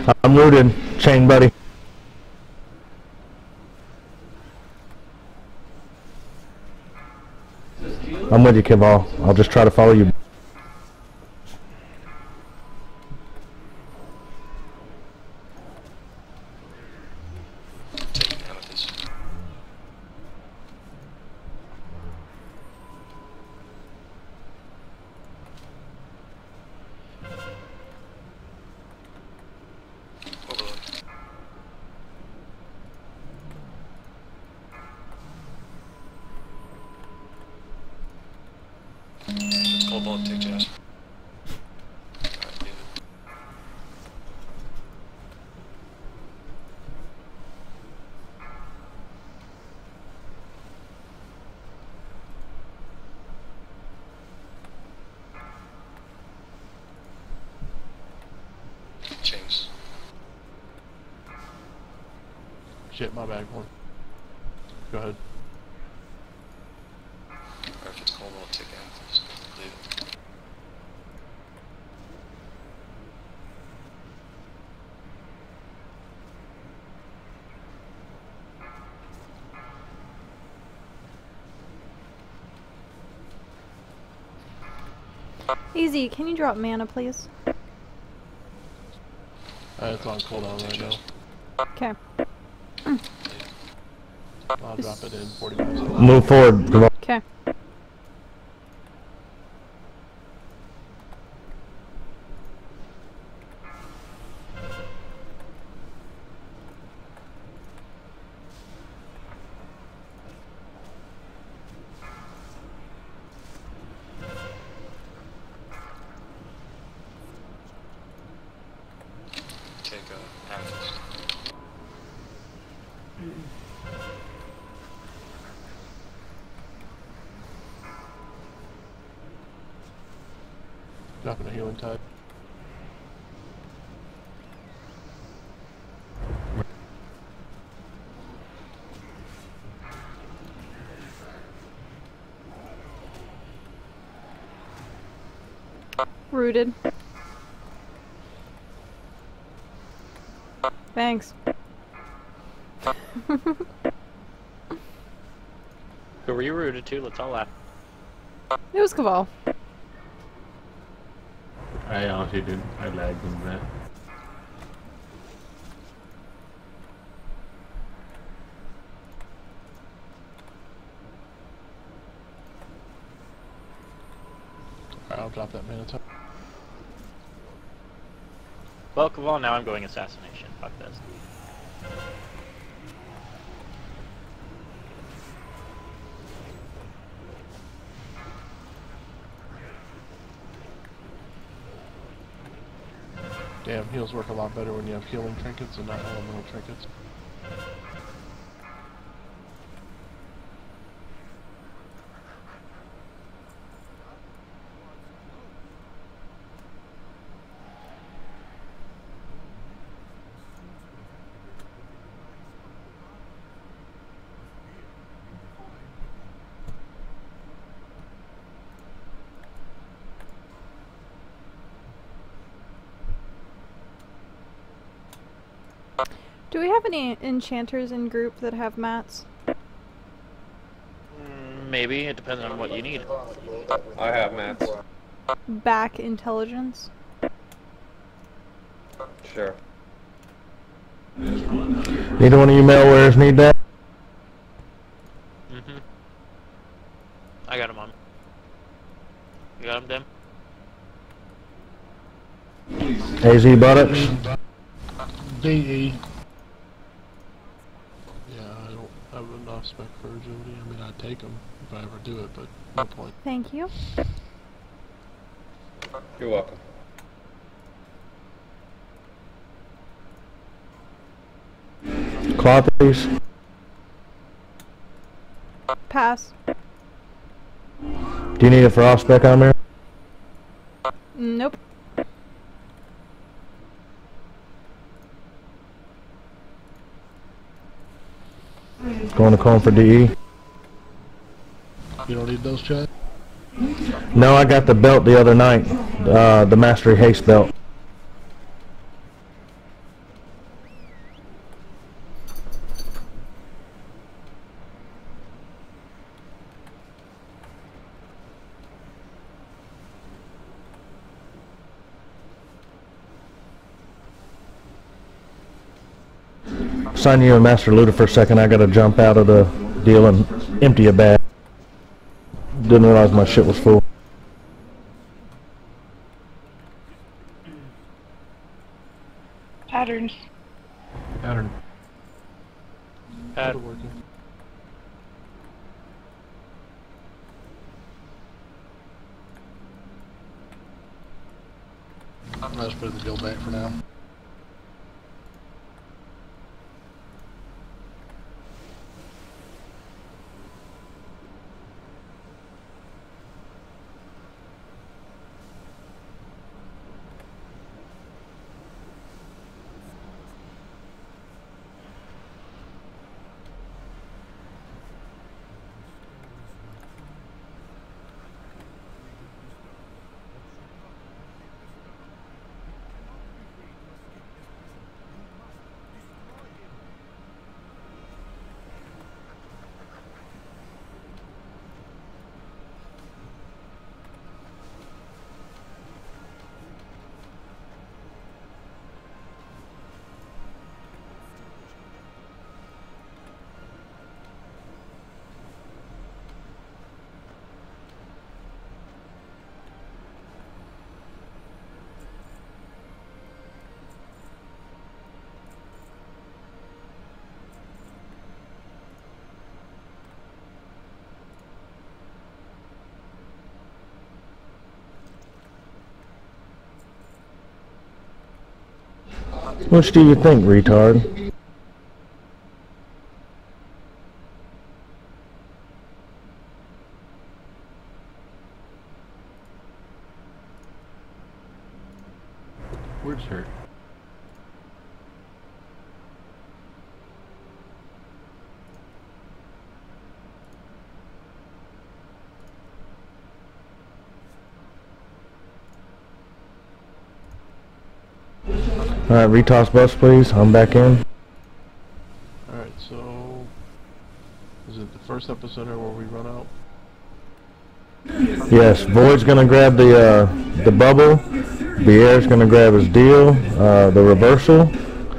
I'm rooted, chain buddy. I'm with you, Kival. I'll just try to follow you. Cobalt, take Jazz. Chains. Shit, my bad. Go ahead. Or if it's Cobalt, take Amethyst. Leave it. Easy, can you drop mana, please? It's on cooldown right now. Okay. I'll drop it in 40 minutes. Move forward, Kival. Okay. Take Amethyst. Dropping a healing tide. Rooted. Thanks. Who were you rooted to? Let's all laugh. It was Caval. I honestly didn't. I lagged in that. Alright, I'll drop that mana tide. Well, Caval, now I'm going assassination. Fuck this. Damn, heals work a lot better when you have healing trinkets and not elemental trinkets. Do we have any enchanters in group that have mats? Maybe, it depends on what you need. I have mats. Back intelligence? Sure. Neither one of you malwares need that? Mm-hmm. I got him on. You got him, Dim? AZ buttocks? DE. Yeah, I don't have enough spec for agility. I mean, I'd take them if I ever do it, but no point. Thank you. You're welcome. Claw, please. Pass. Do you need a frost spec on there? Nope. Going to call for DE. You don't need those, Chad? No, I got the belt the other night. The Mastery Haste belt. assign you a master looter for a second. I gotta jump out of the deal and empty a bag. Didn't realize my shit was full. Patterns. Pattern. Pad. Working. I'll just put the deal back for now. Which do you think, retard? Where's her? Alright, retoss bus please. I'm back in. Alright, so... Is it the first epicenter where we run out? Yes, Void's gonna grab the bubble. Bierre's gonna grab his deal, the reversal.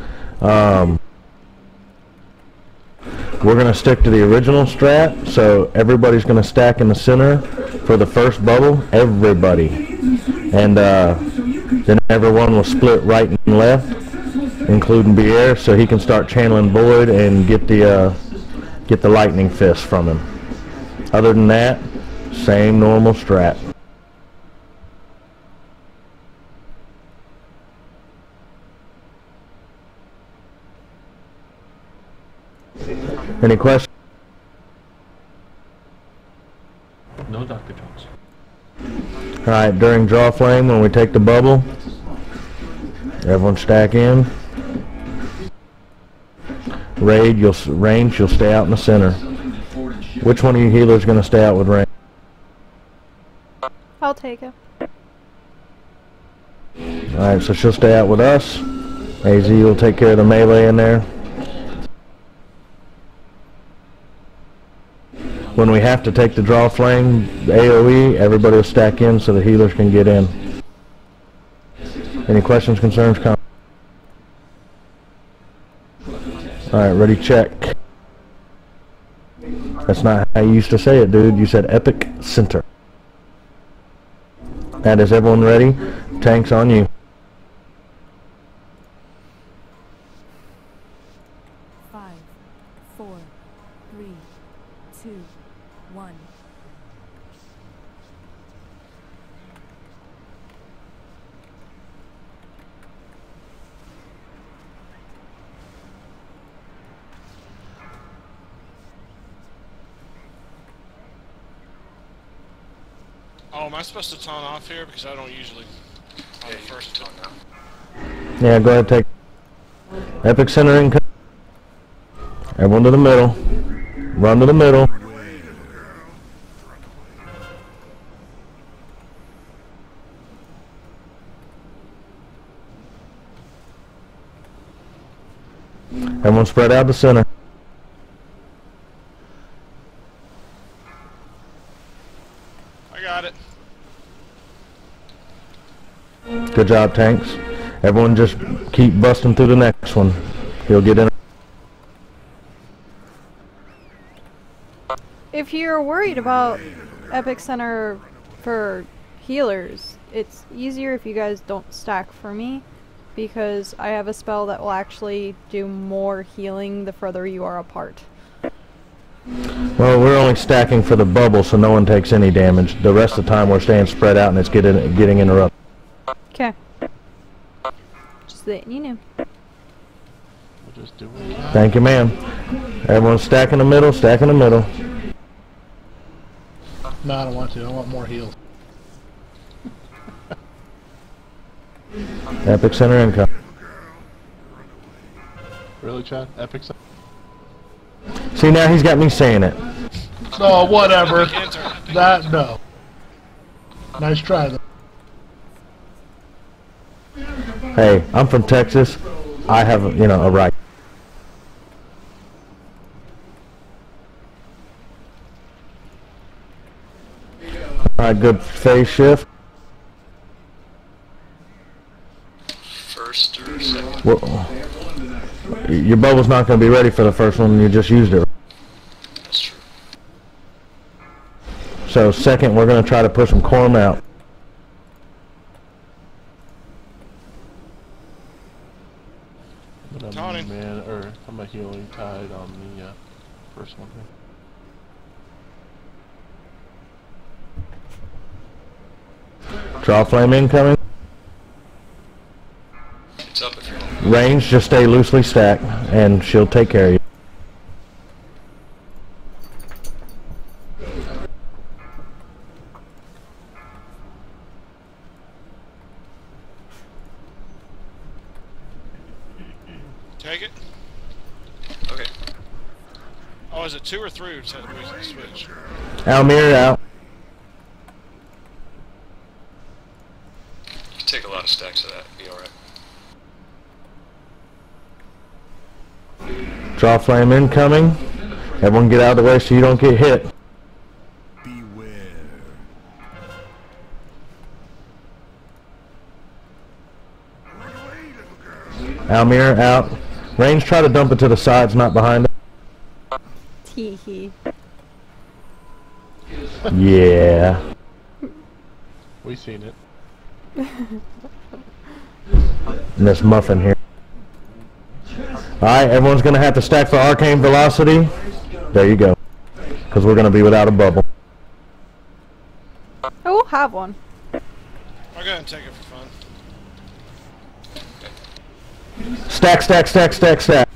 We're gonna stick to the original strat, so everybody's gonna stack in the center for the first bubble. Everybody. And then everyone will split right and left, including Bierre, so he can start channeling Void and get the lightning fist from him. Other than that, same normal strat. Any questions? No, Dr. Jones. Alright, during draw flame, when we take the bubble, everyone stack in. Raid, you'll stay out in the center. Which one of you healers going to stay out with Raid? I'll take it. Alright, so she'll stay out with us. AZ will take care of the melee in there. When we have to take the draw flame, the AoE, everybody will stack in so the healers can get in. Any questions, concerns, comments? Alright, ready, check. That's not how you used to say it, dude. You said epic center. And is everyone ready? Tanks on you. 5, 4, 3, 2, 1. Oh, am I supposed to taunt off here? Because I don't usually on the first taunt now. Yeah, go ahead, take epic center in. Everyone to the middle. Run to the middle. Everyone spread out the center. I got it. Good job, tanks. Everyone just keep busting through the next one. He'll get in. If you're worried about Epic Center for healers, it's easier if you guys don't stack for me, because I have a spell that will actually do more healing the further you are apart. Well, we're only stacking for the bubble, so no one takes any damage. The rest of the time we're staying spread out and it's getting interrupted. Okay. Just letting you know. We'll just do it. Thank you, ma'am. Everyone stack in the middle, stack in the middle. No, I don't want to. I want more heals. Epic Center income. Really, Chad? Epic. See, now he's got me saying it. So, whatever. That, no. Nice try, though. Hey, I'm from Texas. I have, a right. Alright, good phase shift. First or second? Well, your bubble's not going to be ready for the first one, you just used it. That's true. So second, we're going to try to push some corn out. Tony. I'm a healing tide on the first one here. Draw flame incoming. It's up if you want. Range, just stay loosely stacked, and she'll take care of you. Take it. Okay. Oh, is it 2 or 3 we can switch? Almir out. You can take a lot of stacks of that. Be alright. Draw flame incoming. Everyone get out of the way so you don't get hit. Almir out. Range, try to dump it to the sides, not behind it. Teehee. Yeah. We seen it. And this muffin here. Alright, everyone's going to have to stack for arcane velocity. There you go. Because we're going to be without a bubble. I will have one. I'll go ahead and take it for fun. Stack, stack, stack, stack, stack.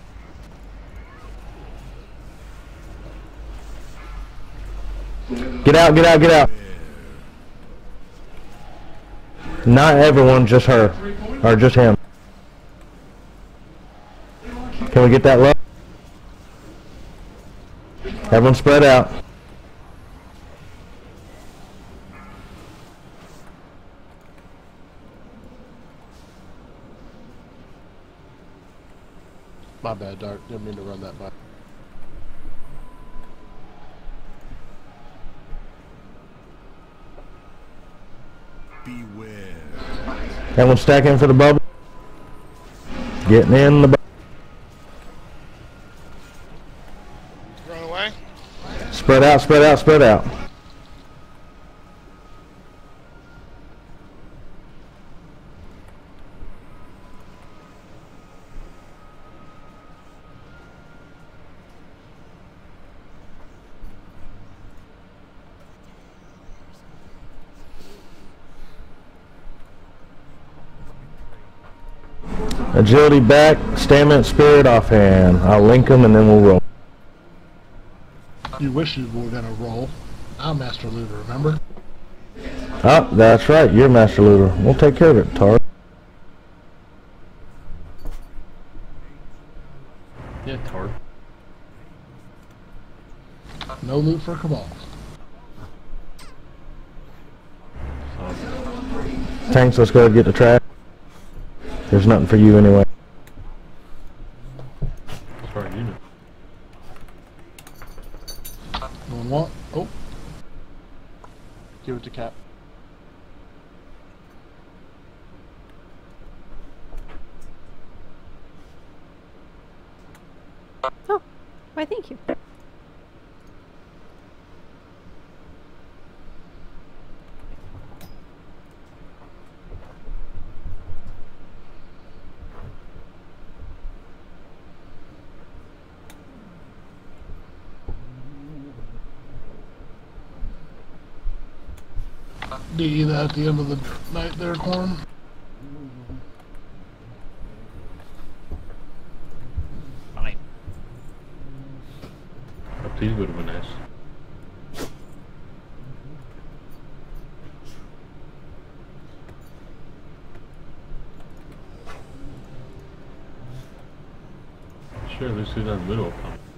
Get out, get out, get out. Not everyone, just her. Or just him. Can we get that low? Everyone spread out. My bad, Dart. Didn't mean to run that by. Everyone stack in for the bubble. Getting in the bubble. Run away. Spread out, spread out, spread out. Agility back, stamina, spirit offhand. I'll link them and then we'll roll. You wish you were going to roll. I'm Master Looter, remember? Oh, that's right. You're Master Looter. We'll take care of it, Tar. Yeah, Tart. No loot for Cabal. Tanks, let's go ahead and get the trash. There's nothing for you anyway. As far as you know. No one want? Oh, Give it to Cap. Oh, why thank you. DE that at the end of the night there, Corn. Fine. A please would have been nice. Sure, let's do that in the middle.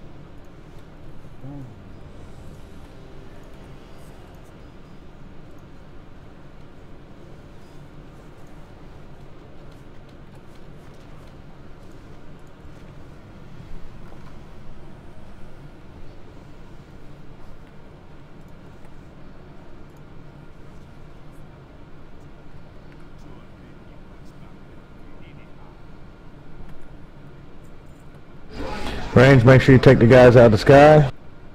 Range, make sure you take the guys out of the sky.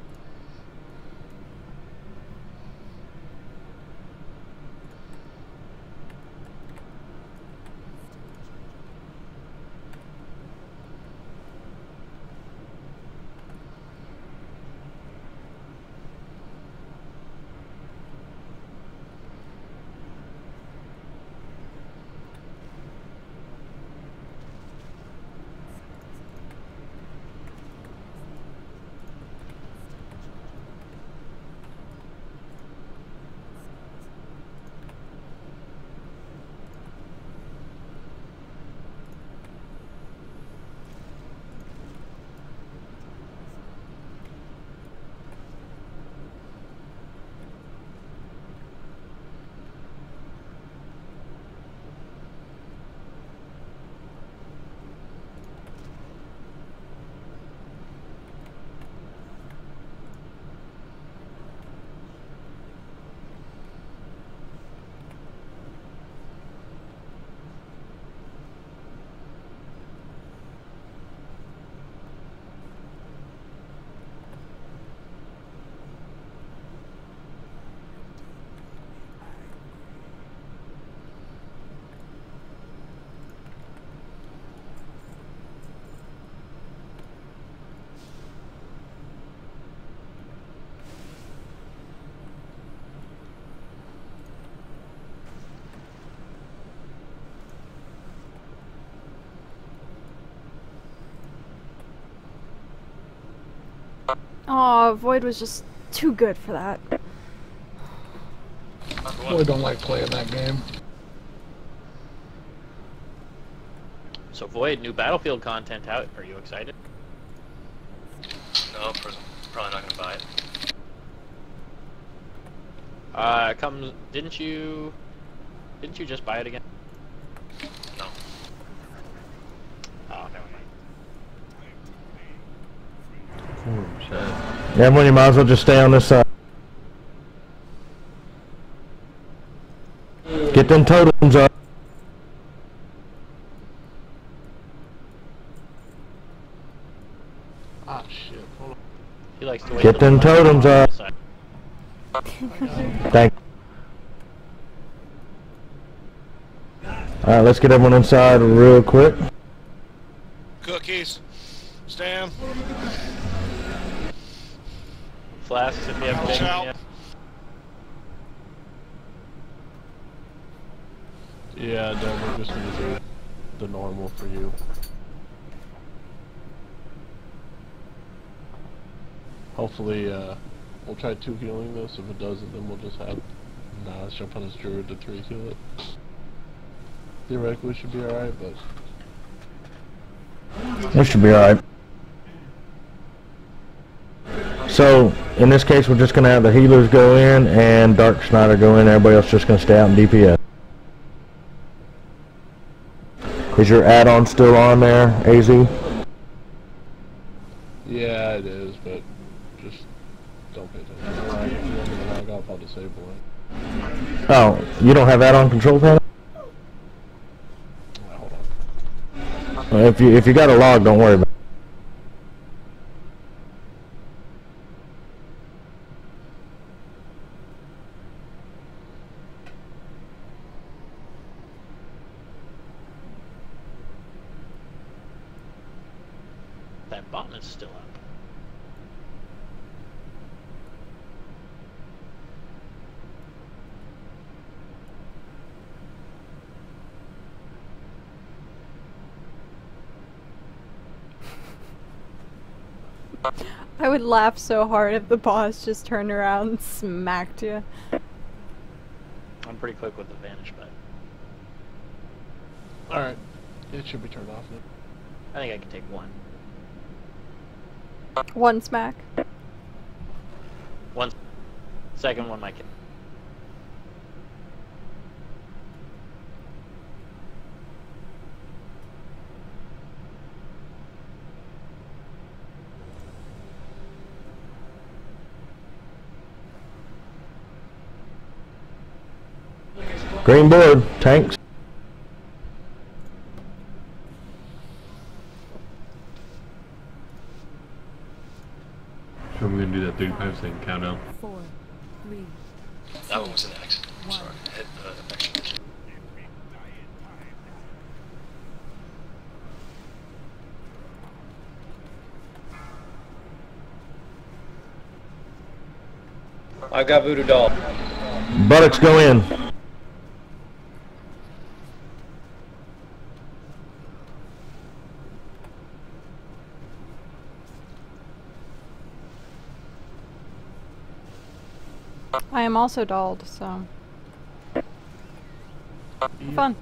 Aw, Void was just too good for that. Really don't like playing that game. So Void, new Battlefield content out. Are you excited? No, probably not gonna buy it. Comes. Didn't you just buy it again? No. Oh, never mind. Corn, sad. Yeah, well, you might as well just stay on this side. Get them totems up. Ah, shit. Hold on. He likes to wait. Get till them the last totems one on up. the side. Thank. Alright, let's get everyone inside real quick. Cookies. Stan. Flasks if you have Watch big. out. Yeah. Yeah, Deb, we're just gonna do the normal for you. Hopefully, we'll try 2 healing this. If it doesn't, then we'll just have Nas jump on his druid to 3 heal it. Theoretically, should be alright, but This should be alright. So, in this case, we're just going to have the healers go in and Dark Snyder go in. Everybody else just going to stay out in DPS. Is your add-on still on there, AZ? yeah, it is. But just don't pay attention. If you want me to log off, I'll disable it. Oh, you don't have add-on control panel? Hold on. If you got a log, don't worry about it. That bomb is still up. I would laugh so hard if the boss just turned around and smacked you. I'm pretty quick with the vanish, but Alright. It should be turned off now. I think I can take one. One smack. One. Second one might get. Green board, tanks. So we're gonna do that 35-second countdown. 4, 3, That one was an accident. I'm One. sorry. I hit the action. I've got Voodoo Doll. Buttocks go in. I am also dolled, so fun.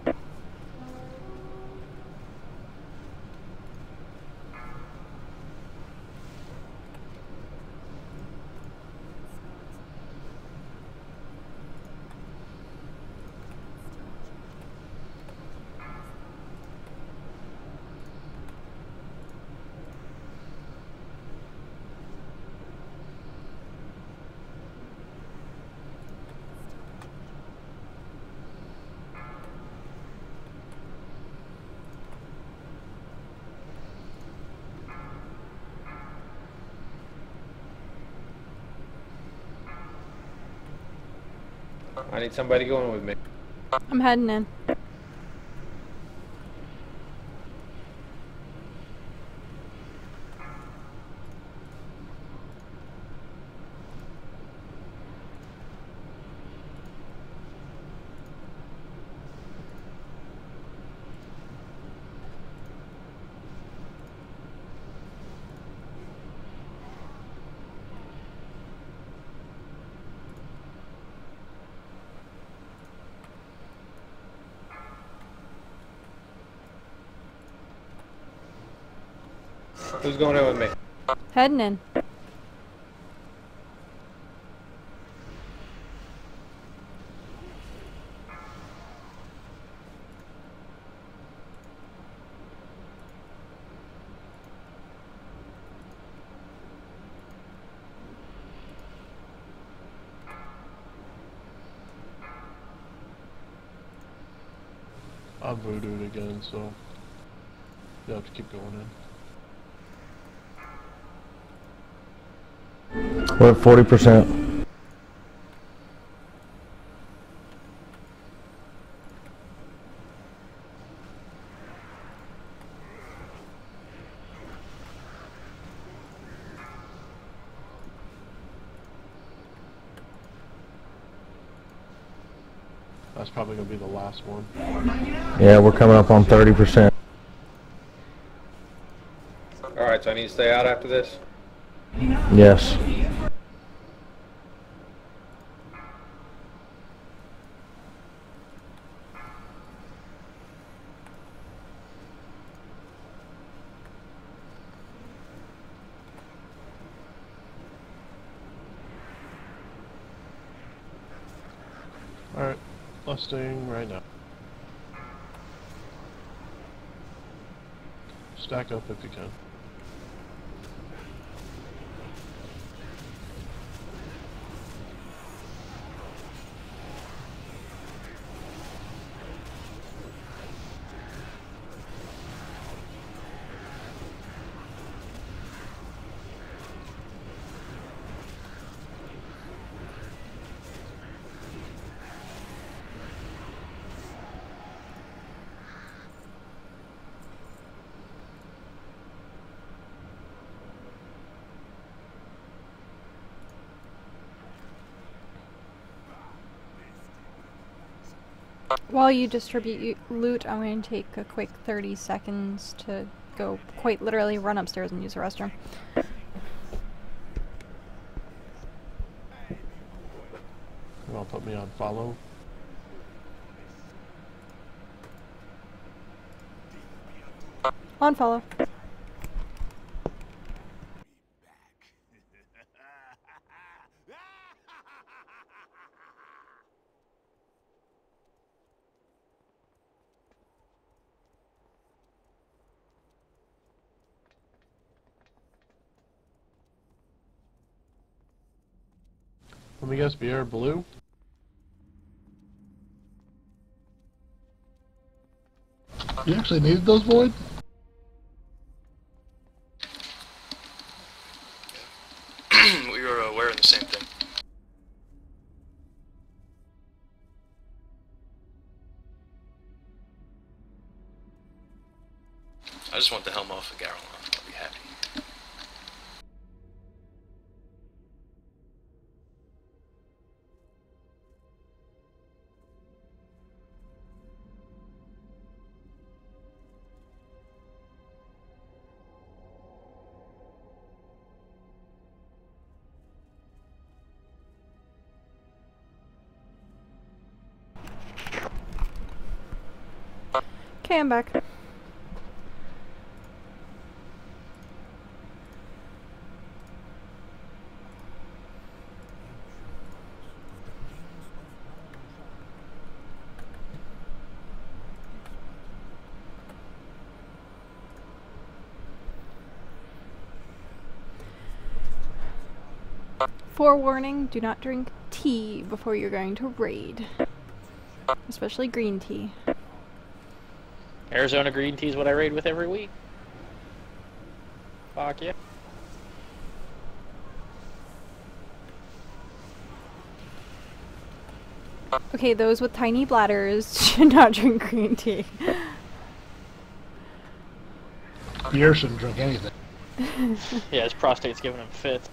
I need somebody going with me. I'm heading in. Who's going in with me? Heading in. I'm voodooed again, so you have to keep going in. We're at 40%. That's probably gonna be the last one. Yeah, we're coming up on 30%. Alright, so I need to stay out after this? Yes. Alright, lusting right now. Stack up if you can. While you distribute loot, I'm going to take a quick 30 seconds to go quite literally run upstairs and use the restroom. want to put me on follow? On follow. Let me guess, beer blue? You actually needed those, Void? We were wearing the same thing. I just want the helm off of Garrel. I'll be happy. Okay, I'm back. Forewarning, do not drink tea before you're going to raid. Especially green tea. Arizona green tea is what I raid with every week. Fuck yeah. Okay, those with tiny bladders should not drink green tea. Beer shouldn't drink anything. Yeah, his prostate's giving him fits.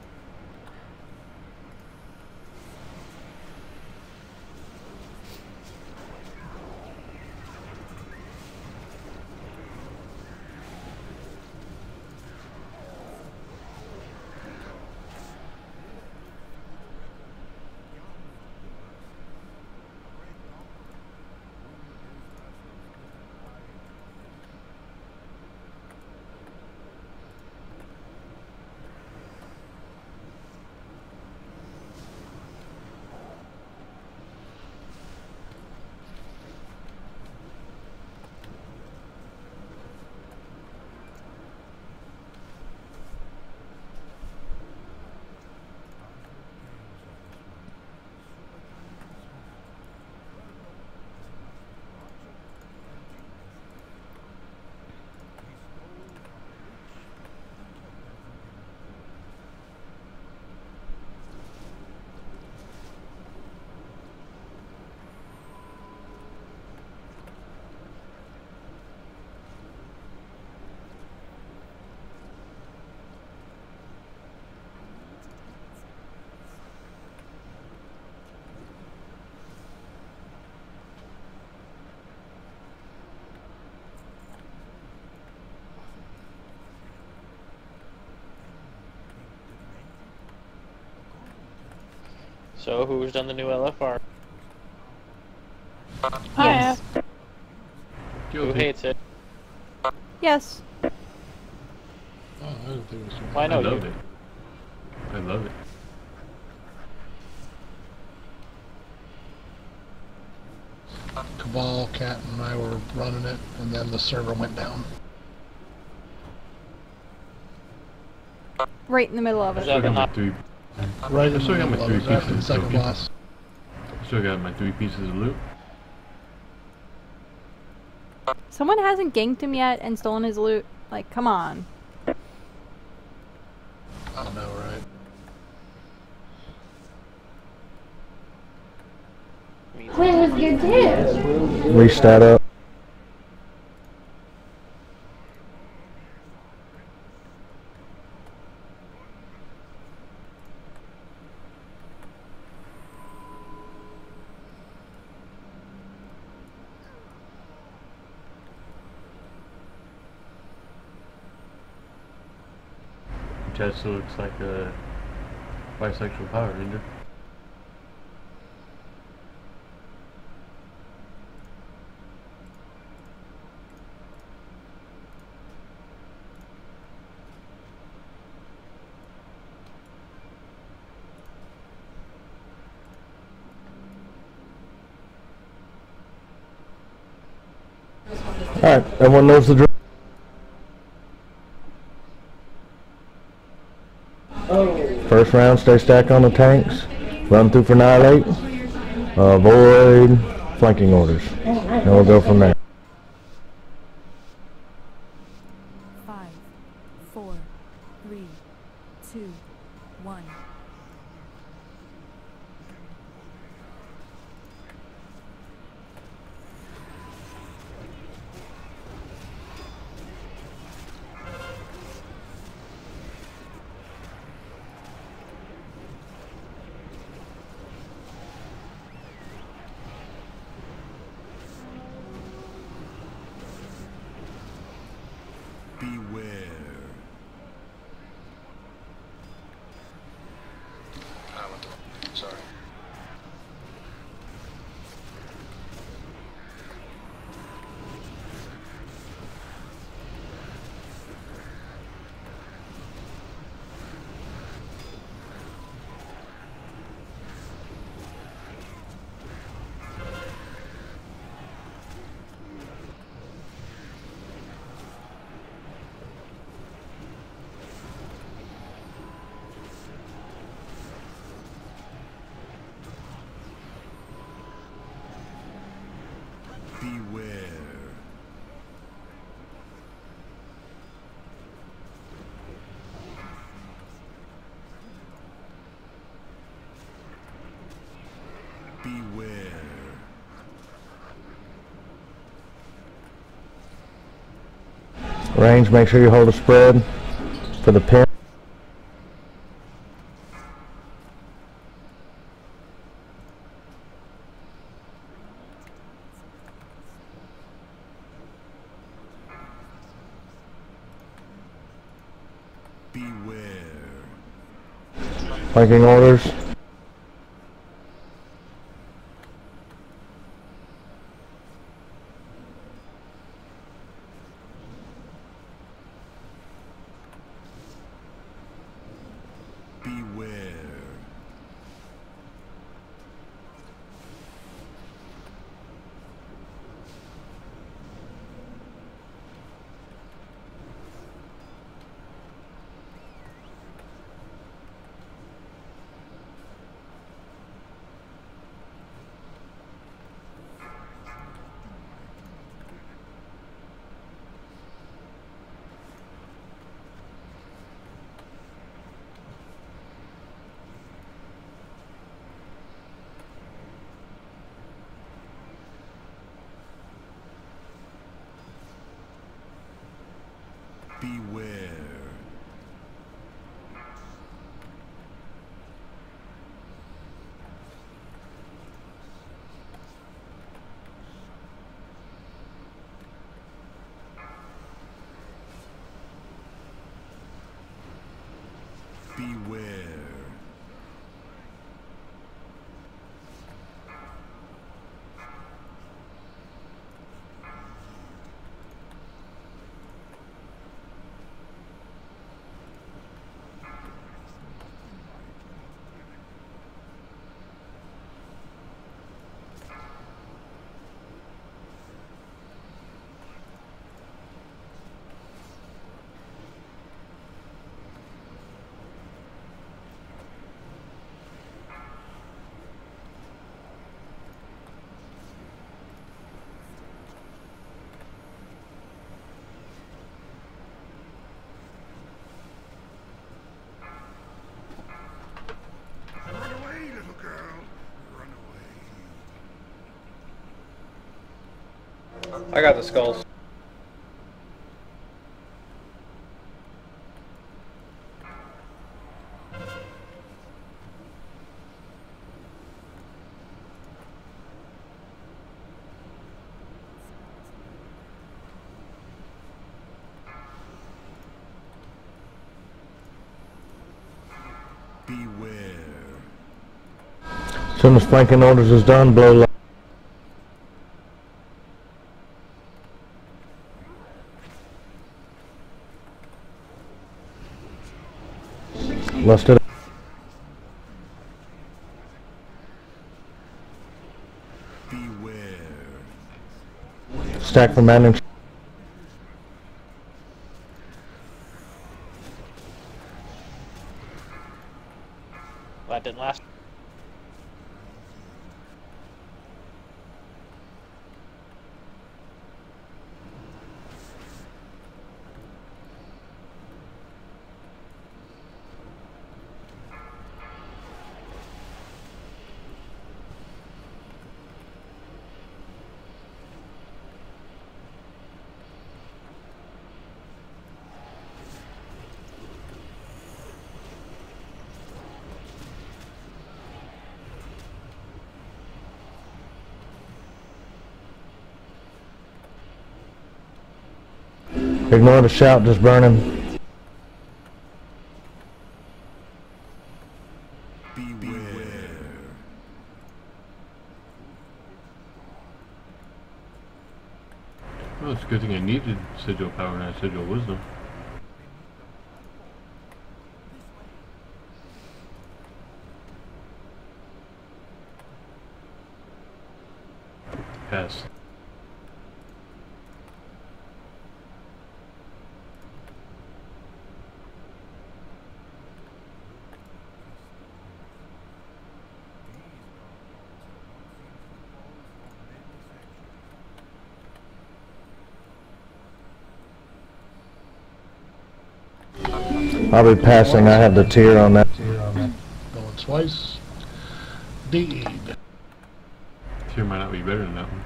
So, who's done the new LFR? Yes. Who hates it? Yes. Oh, I didn't think it was Well, I know I love you. it. I love it. Cabal, Cat, and I were running it, and then the server went down. Right in the middle of Is it. that Still got my not- three. Right in I the still got my middle of three it, after the pieces. second Okay. boss. Still got my 3 pieces of loot. Someone hasn't ganked him yet and stolen his loot. Like, come on. I don't know, right? Quinn was good too. Restat up. Chest looks like a bisexual Power Ranger. Alright, everyone knows the drill. First round, stay stacked on the tanks. Run through for annihilate. Avoid flanking orders. And we'll go from there. 5, 4, 3, 2, 1. Beware. I went the wrong way. Sorry. Beware. Beware. Range, make sure you hold a spread for the pin. Beware. Flanking orders. Beware. Beware. Beware. I got the skulls. Beware. As soon as flanking orders is done, blow low. Lusted. Beware. Stack for management. That didn't last. Ignore the shout, just burn him. Beware. Well, it's a good thing I needed Sigil Power and I had Sigil Wisdom. Pass. I'll be passing. I have the tier on that. Going twice. Deed. Tier might not be better than that one.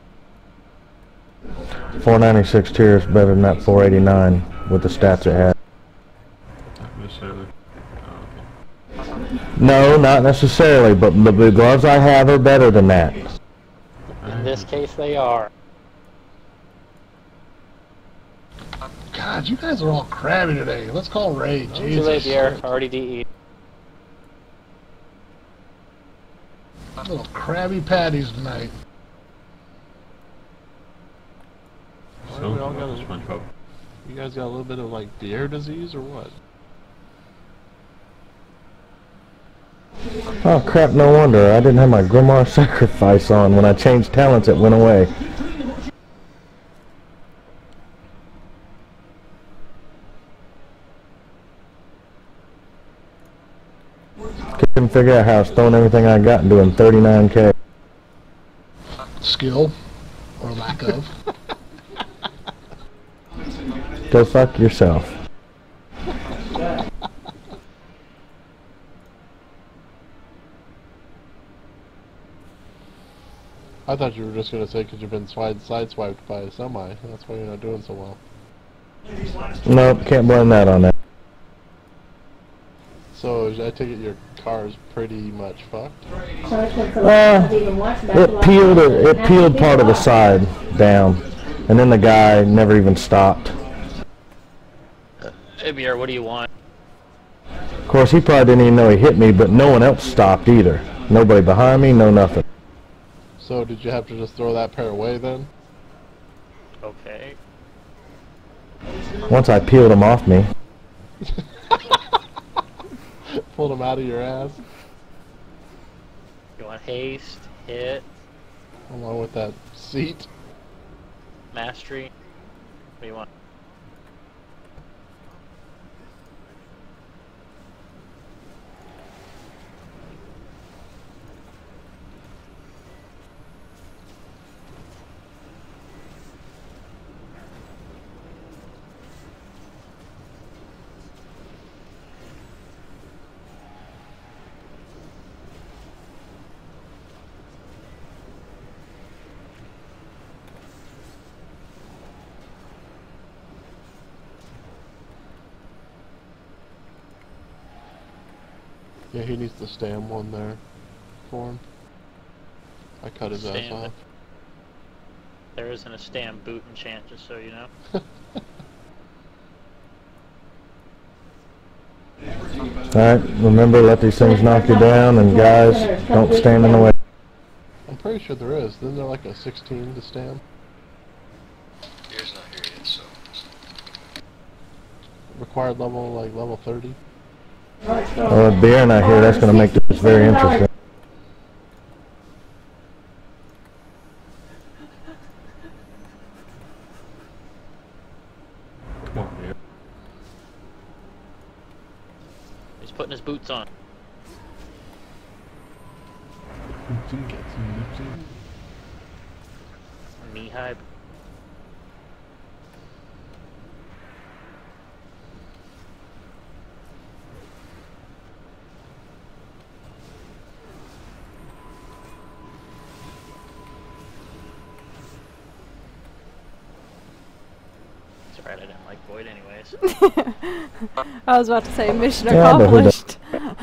496 tier is better than that 489 with the stats it had. Not necessarily. Oh, okay. No, not necessarily, but the gloves I have are better than that. In this case, they are. God, you guys are all crabby today. Let's call Ray. Too late, Jesus. dear. Already DE. Little crabby patties tonight. So, we all got a- SpongeBob. You guys got a little bit of like beer disease or what? Oh crap, no wonder. I didn't have my Grimoire Sacrifice on. When I changed talents, it went away. Couldn't figure out how I was throwing everything I got and doing 39k. Skill. Or lack of. Go fuck yourself. I thought you were just gonna say because you've been sideswiped by a semi. That's why you're not doing so well. Nope, can't blame that on that. So I take it your car is pretty much fucked. It peeled part of the side down, and then the guy never even stopped. Hey, Beer, what do you want? Of course, he probably didn't even know he hit me, but no one else stopped either. Nobody behind me, no nothing. So did you have to just throw that pair away then? Okay. Once I peeled him off me. Pulled them out of your ass? You want haste, hit, Along with that seat? mastery? What do you want? Yeah, he needs the stam one there for him. I cut his ass Stam. off. There isn't a stam boot enchant, just so you know. Alright, remember, let these things knock you down, and guys, don't stand in the way. I'm pretty sure there is. Isn't there like a 16 to stam? Beer's not here yet, so. Required level, like level 30? Well, with beer not here, that's going to make this very interesting. Come on, man. He's putting his boots on. Knee high. That's right, I didn't like Void anyways. I was about to say mission Yeah, but who accomplished.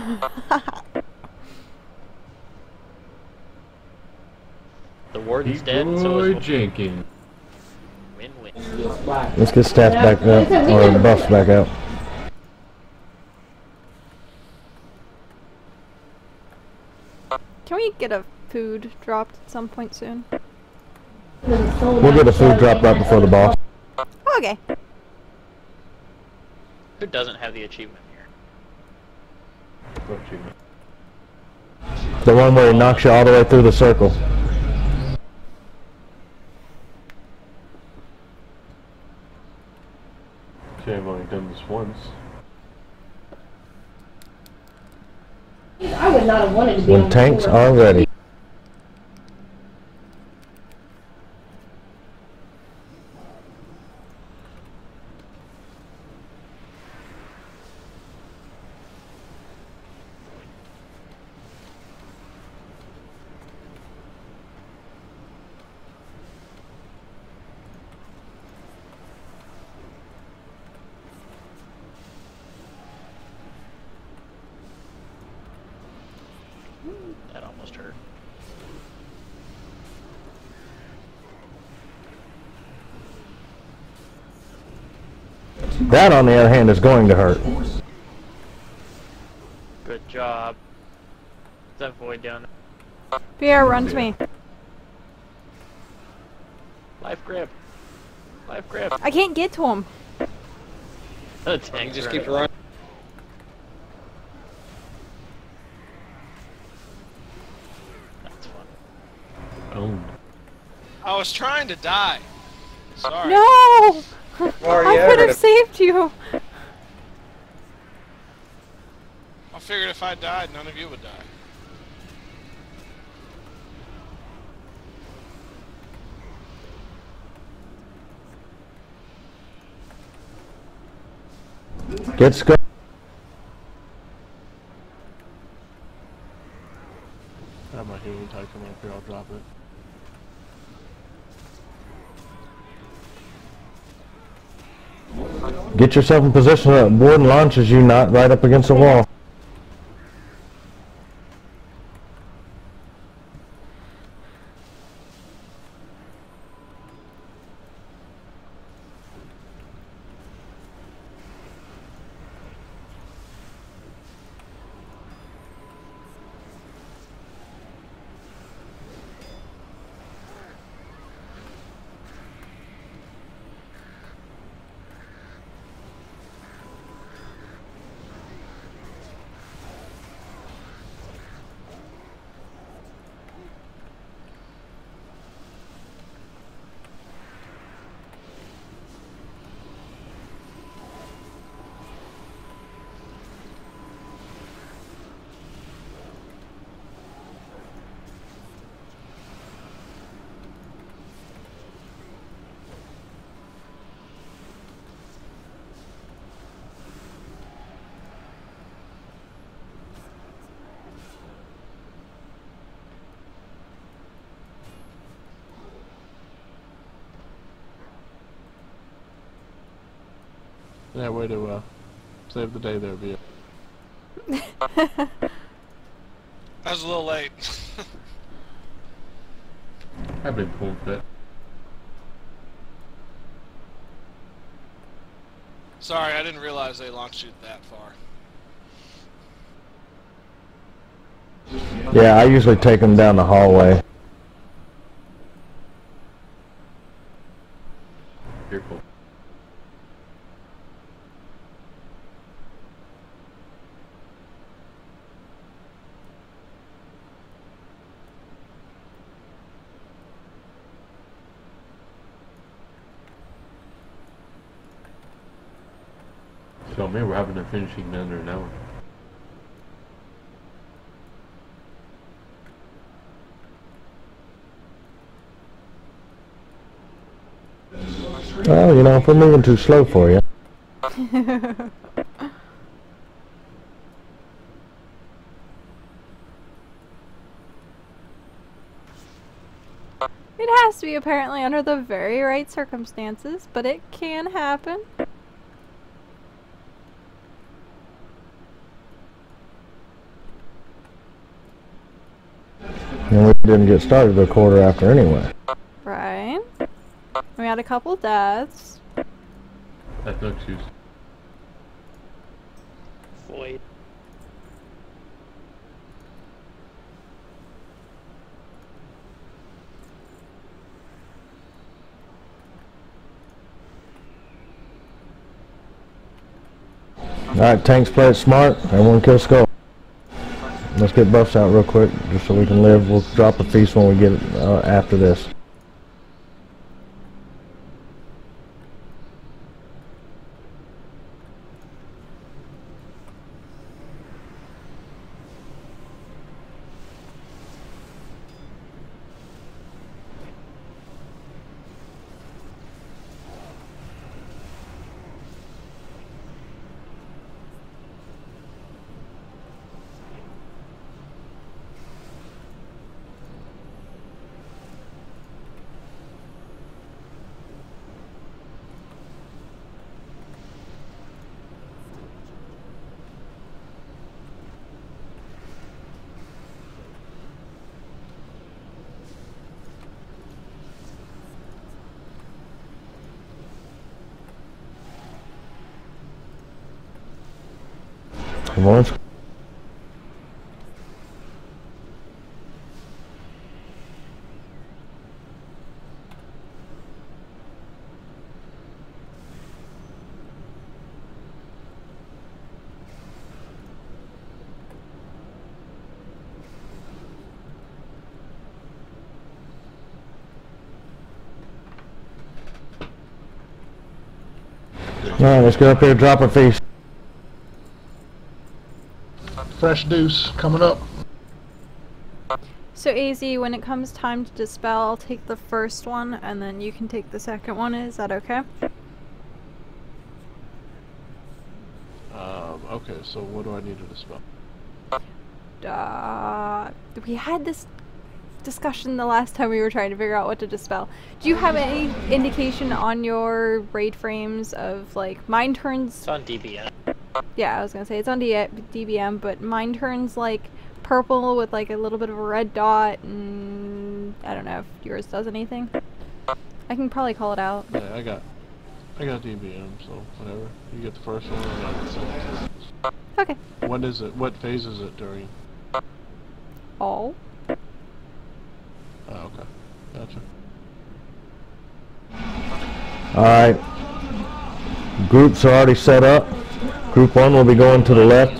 The warden's dead, and so is Jenkins. win-win. Let's get stats back up, or buffs back up. Can we get a food dropped at some point soon? We'll get a food drop right before the boss. Okay. Who doesn't have the achievement here? What achievement? The one where he knocks you all the way through the circle. Okay, I've only done this once. I would not have wanted to be When on tanks the floor. are ready. That almost hurt. That, on the other hand, is going to hurt. Good job. Is that Void down there? Pierre, run to me. Life grip. Life grip. I can't get to him. The He tank's just running. keeps running. That's fun. Owned. I was trying to die. Sorry. No! Where are I you could at? have saved you. I figured if I died, none of you would die. Get sco- I have my healing tide coming up here, I'll drop it. Get yourself in position so that warden launches you not right up against the wall. Yeah, way to save the day there, Via. I was a little late. I've been pulled that. Sorry, I didn't realize they launched you that far. Yeah, I usually take them down the hallway. Careful. So man, we're having a finishing in under an hour. Well, you know, if we're moving too slow for you. It has to be apparently under the very right circumstances, but it can happen. And we didn't get started a quarter after anyway. Right. We had a couple deaths. That's no excuse. Wait. Alright, tanks play it smart. Everyone kill skull. Let's get buffs out real quick, just so we can live. We'll drop a feast when we get after this. Everyone's Alright, let's get up here and drop a feast. Fresh deuce coming up. So AZ, when it comes time to dispel, I'll take the first one, and then you can take the second one. Is that okay? Okay, so what do I need to dispel? We had this discussion the last time we were trying to figure out what to dispel. Do you have any indication on your raid frames of, like, mine turns... It's on DBM. Yeah, I was gonna say it's on DBM, but mine turns, like, purple with, like, a little bit of a red dot, and I don't know if yours does anything. I can probably call it out. Yeah, I got DBM, so whatever. You get the first one, and I get the second. Okay. When is it? What phase is it during? All. Oh, okay. Gotcha. Alright. Groups are already set up. Group 1 will be going to the left.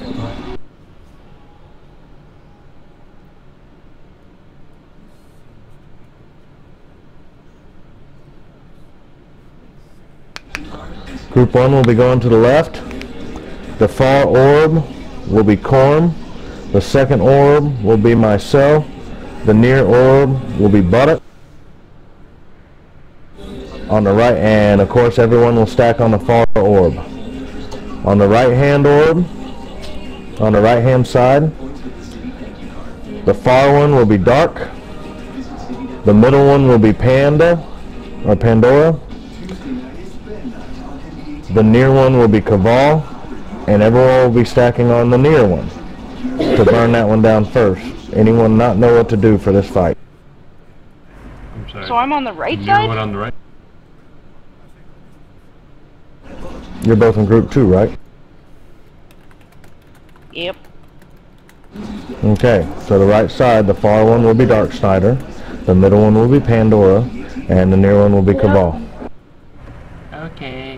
Group 1 will be going to the left. The far orb will be Corm. The second orb will be myself. The near orb will be Buttock. On the right, and of course everyone will stack on the far orb. On the right hand orb, on the right hand side, the far one will be Dark. The middle one will be Panda, or Pandora. The near one will be Cabal, and everyone will be stacking on the near one to burn that one down first. Anyone not know what to do for this fight? I'm sorry. So I'm on the right Near side? one on the right? You're both in group 2, right? Yep. Okay, so the right side, the far one will be Dark Snyder, the middle one will be Pandora, and the near one will be Cabal. Okay.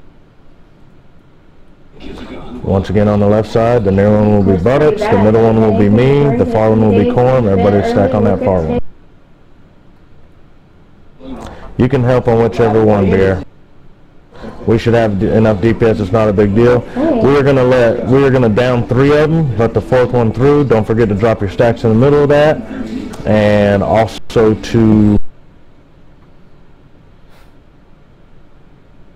Once again on the left side, the near one will be Buttocks, the middle one will be me, the far one will be Corm. Everybody stack on that far one. You can help on whichever one, Bear. We should have enough DPS, it's not a big deal. We are gonna down 3 of them, let the 4th one through. Don't forget to drop your stacks in the middle of that. And also to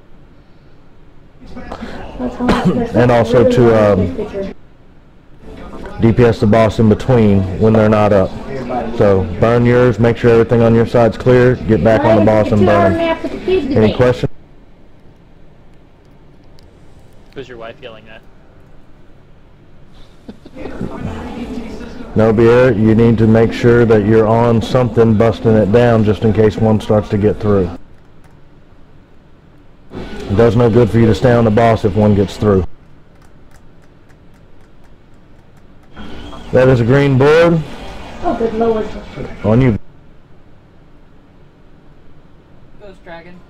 and also to DPS the boss in between when they're not up. So burn yours, make sure everything on your side's clear, get back on the boss and burn him. Any questions? Who's your wife yelling at? No beer, you need to make sure that you're on something busting it down just in case one starts to get through. It does no good for you to stay on the boss if one gets through. That is a green board. Oh, good lord. On you. Ghost Dragon.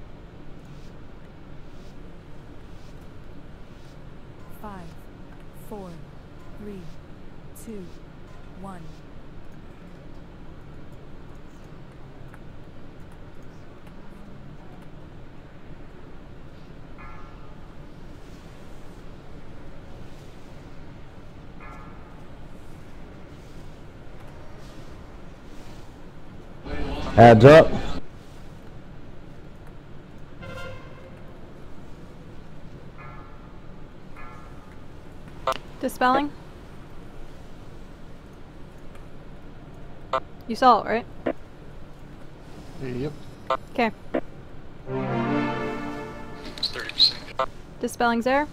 Five, 4, 3, 2, 1. Adds up. Dispelling. You saw it, right? Yep. Okay. It's 30%. Dispelling's there.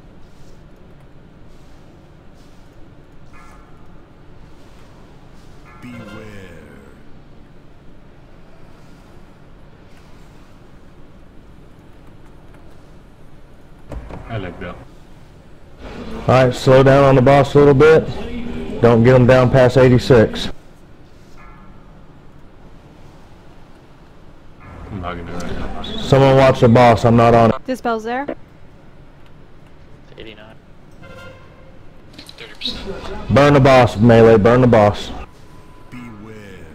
Beware. I like that. Alright, slow down on the boss a little bit. Don't get him down past 86. I'm logging it right now. Someone watch the boss, I'm not on it. Dispel's there. 89. 30%. Burn the boss, melee, burn the boss. Beware.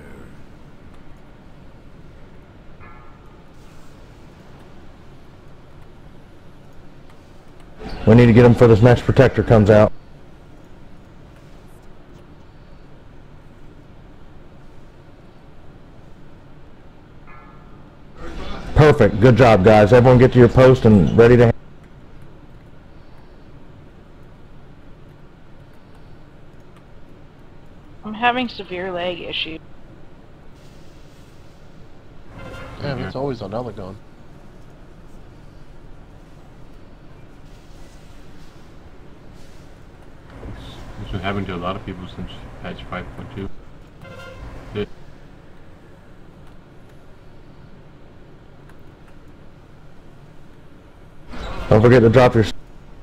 We need to get him for this next protector comes out. Perfect, good job guys. Everyone get to your post and ready to... I'm having severe leg issues. Damn, it's always on Elegon. This been happening to a lot of people since patch 5.2. Don't forget to drop your...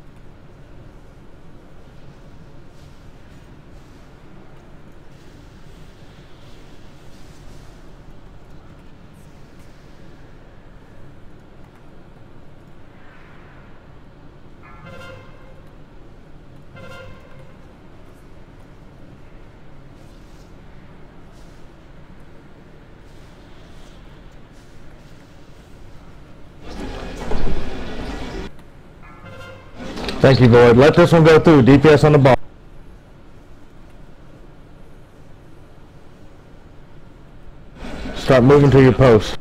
Thank you, Void. Let this one go through. DPS on the ball. Start moving to your post.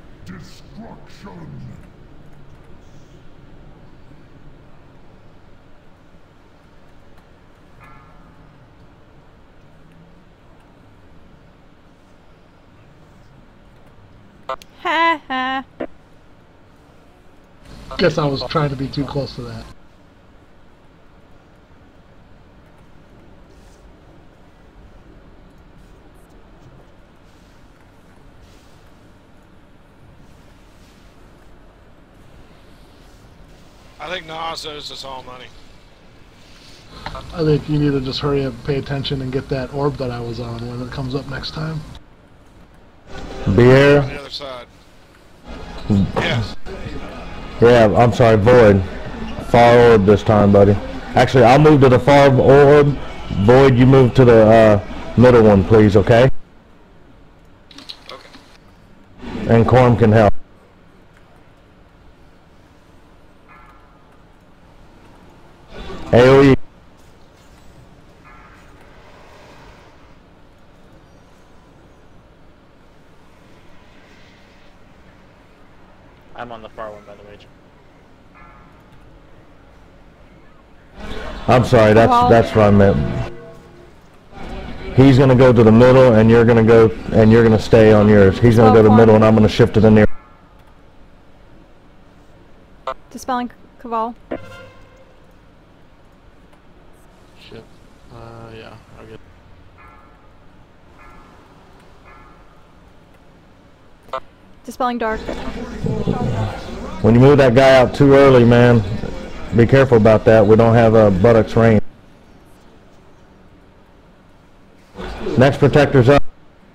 Ha ha. Guess I was trying to be too close to that. I think Nas owes us all money. I think you need to just hurry up, pay attention, and get that orb that I was on when it comes up next time. Beer. On the other side. Yes. Yeah, I'm sorry, Void. Far orb this time, buddy. Actually, I'll move to the far orb. Void, you move to the middle one, please, okay? Okay. And Corm can help. AoE. I'm on the far one, by the way. I'm sorry, that's what I meant. He's gonna go to the middle, and you're gonna stay on yours. He's gonna go to the middle, and I'm gonna shift to the near. Dispelling Caval. Shit. Yeah, I'll get. Dispelling Dark. When you move that guy out too early, man, be careful about that. We don't have a buttocks range. Next protector's up.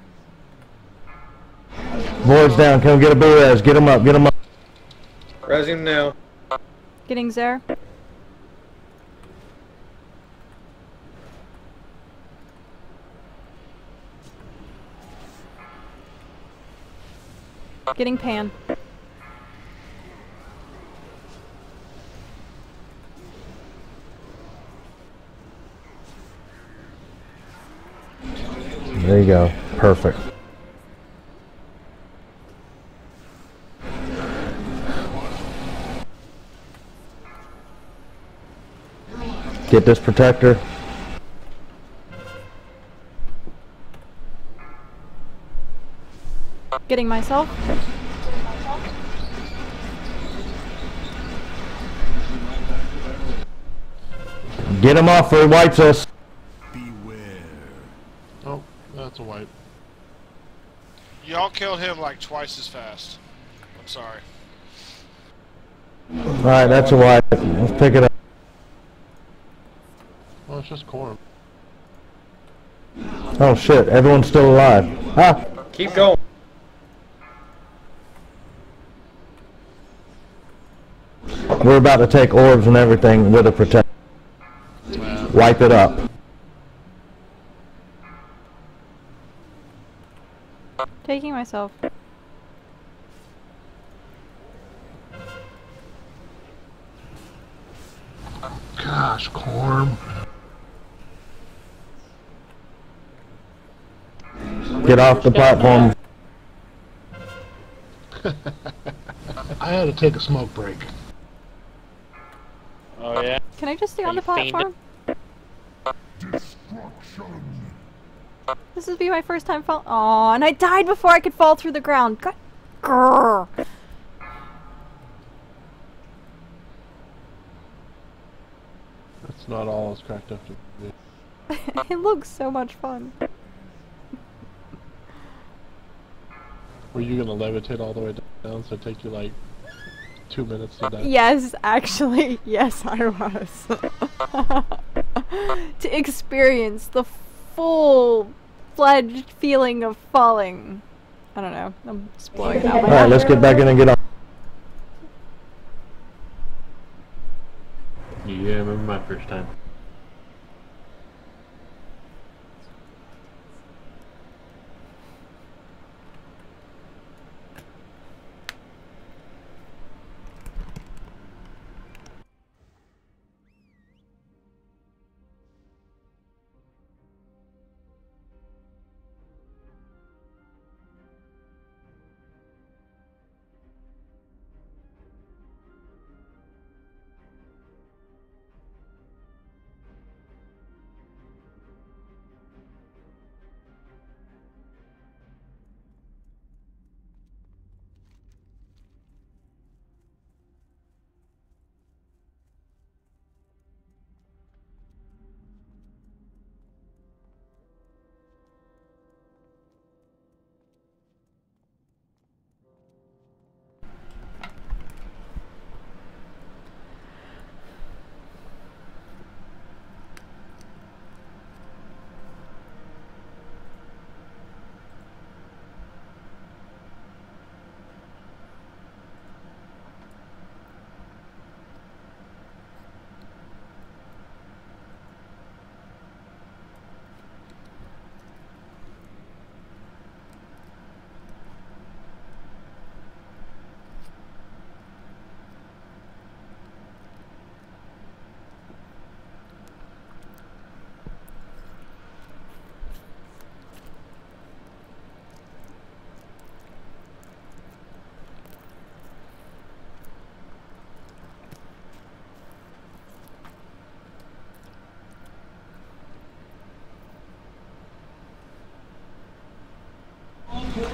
Void's down. Come get a B-res. Get him up. Get him up. Res him now. Getting Zare. Getting Pan. There you go. Perfect. Get this protector. Getting myself. Get him off or he wipes us. Oh, that's a wipe. Y'all killed him like twice as fast. I'm sorry. Alright, that's a wipe. Let's pick it up. Oh, it's just Corm. Oh shit, everyone's still alive. Ah! Keep going. We're about to take orbs and everything with a protector. Wipe it up. Taking myself. Gosh, Corm. Get off the platform. I had to take a smoke break. Oh yeah? Can I just stay on the platform? This would be my first time fall. Aw, and I died before I could fall through the ground. God. Grrr. That's not all it's cracked up to be. It looks so much fun. Were you gonna levitate all the way down so it take you like 2 minutes to die? Yes, actually, yes, I was. To experience the full-fledged feeling of falling. I don't know. I'm just blowing it out. Alright, let's get back in and get on. Yeah, I remember my first time.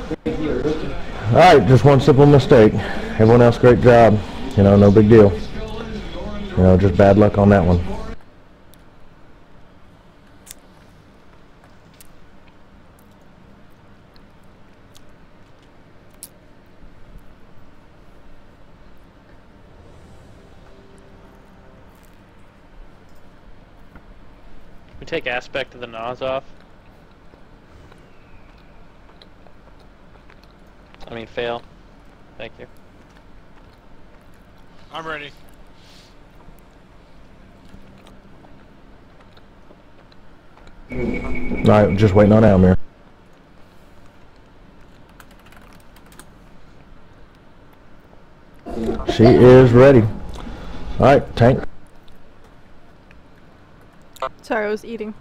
Alright, just one simple mistake. Everyone else, great job. You know, no big deal. You know, just bad luck on that one. We take aspect of the Nas off. I mean, fail. Thank you. I'm ready. Alright, just waiting on Almir. She is ready. Alright, tank. Sorry, I was eating.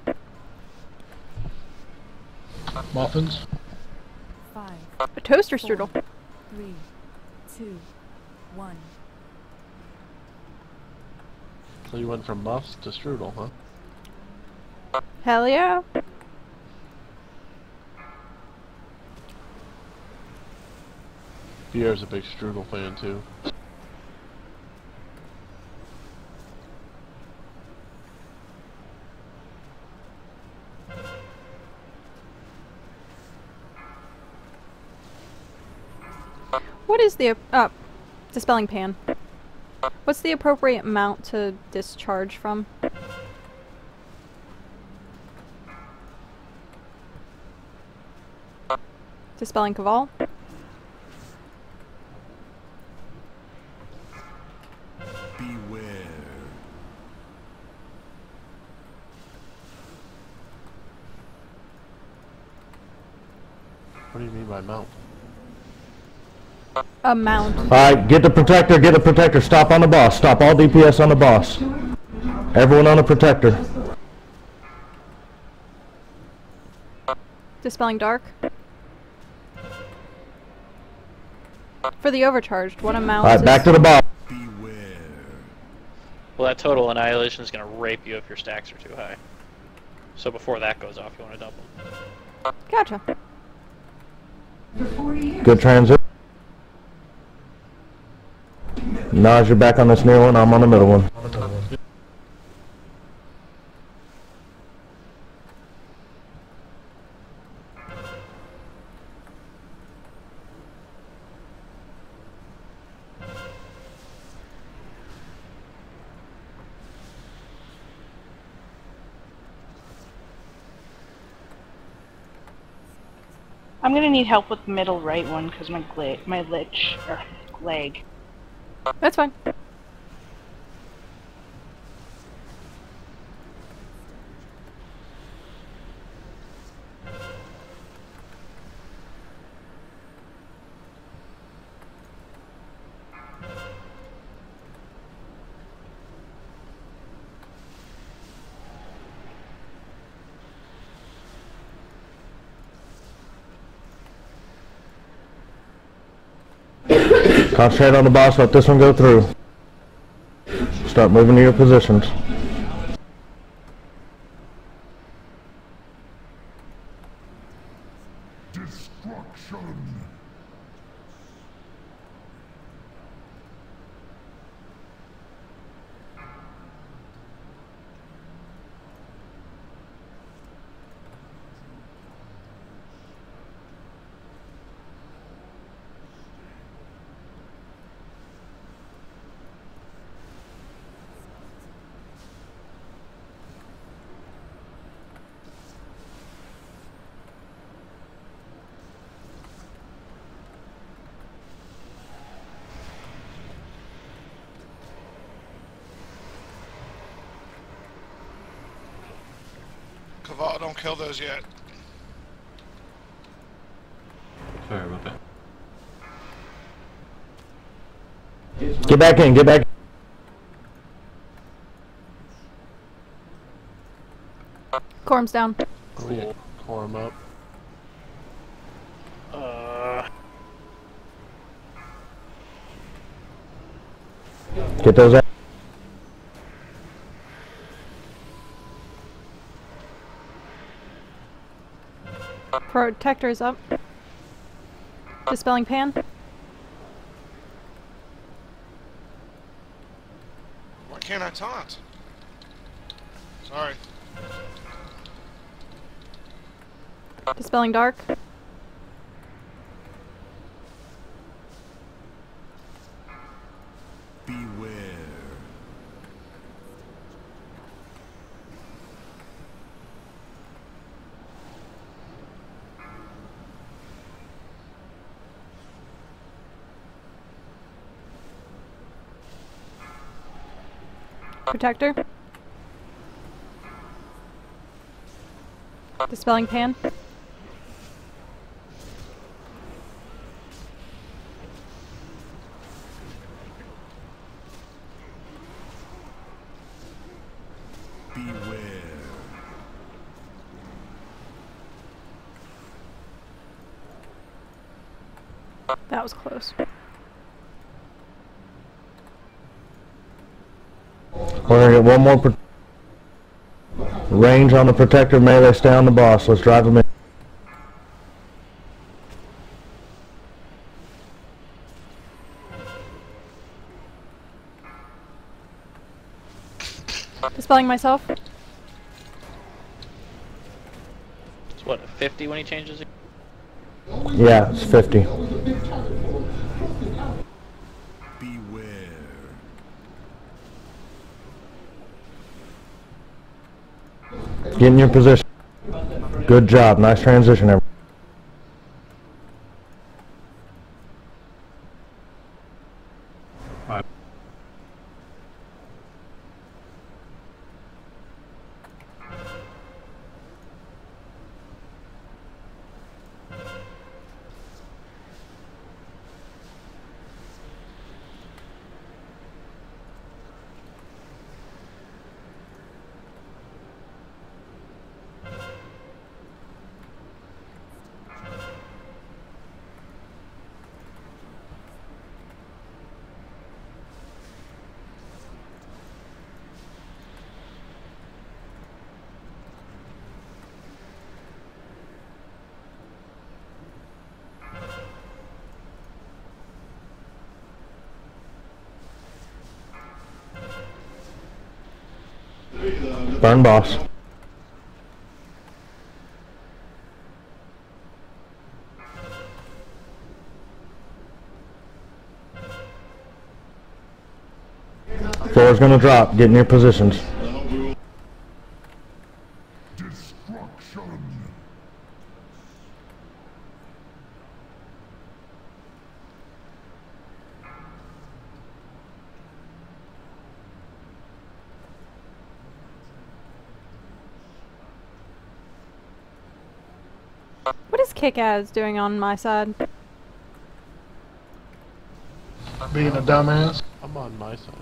Muffins. 5, A toaster strudel. 3, 2, 1. So you went from muffs to strudel, huh? Hell yeah. Pierre's a big strudel fan too. What is the dispelling pan? What's the appropriate amount to discharge from? Dispelling Caval? Beware. What do you mean by mount? Amount. Alright, get the protector, stop on the boss, stop all DPS on the boss. Everyone on the protector. Dispelling Dark? For the overcharged, what amount Alright, is... back to the boss. Beware. Well, that total annihilation is going to rape you if your stacks are too high. So before that goes off, you want to dump them. Gotcha. Good transit. Naj, you're back on this near one, I'm on the middle one. I'm gonna need help with the middle right one because my leg. That's fine. Concentrate on the boss, let this one go through. Start moving to your positions. Destruction. Caval, don't kill those yet. Sorry about that. Get back in, get back in. Corm's down. Cool. Corm up. Get those out. Protector's up. Dispelling pan. Why can't I taunt? Sorry. Dispelling dark. Beware. Protector. Dispelling pan. Beware. That was close. We're gonna get one more range on the protector, melee, stay on the boss. Let's drive him in. Dispelling myself. It's what, a 50 when he changes it? Yeah, it's 50. Beware. Get in your position. Good job. Nice transition, everyone. Burn boss. Floor's gonna drop. Get in your positions. Destruction. What is Kick-Ass doing on my side? Being a dumbass. I'm on my side.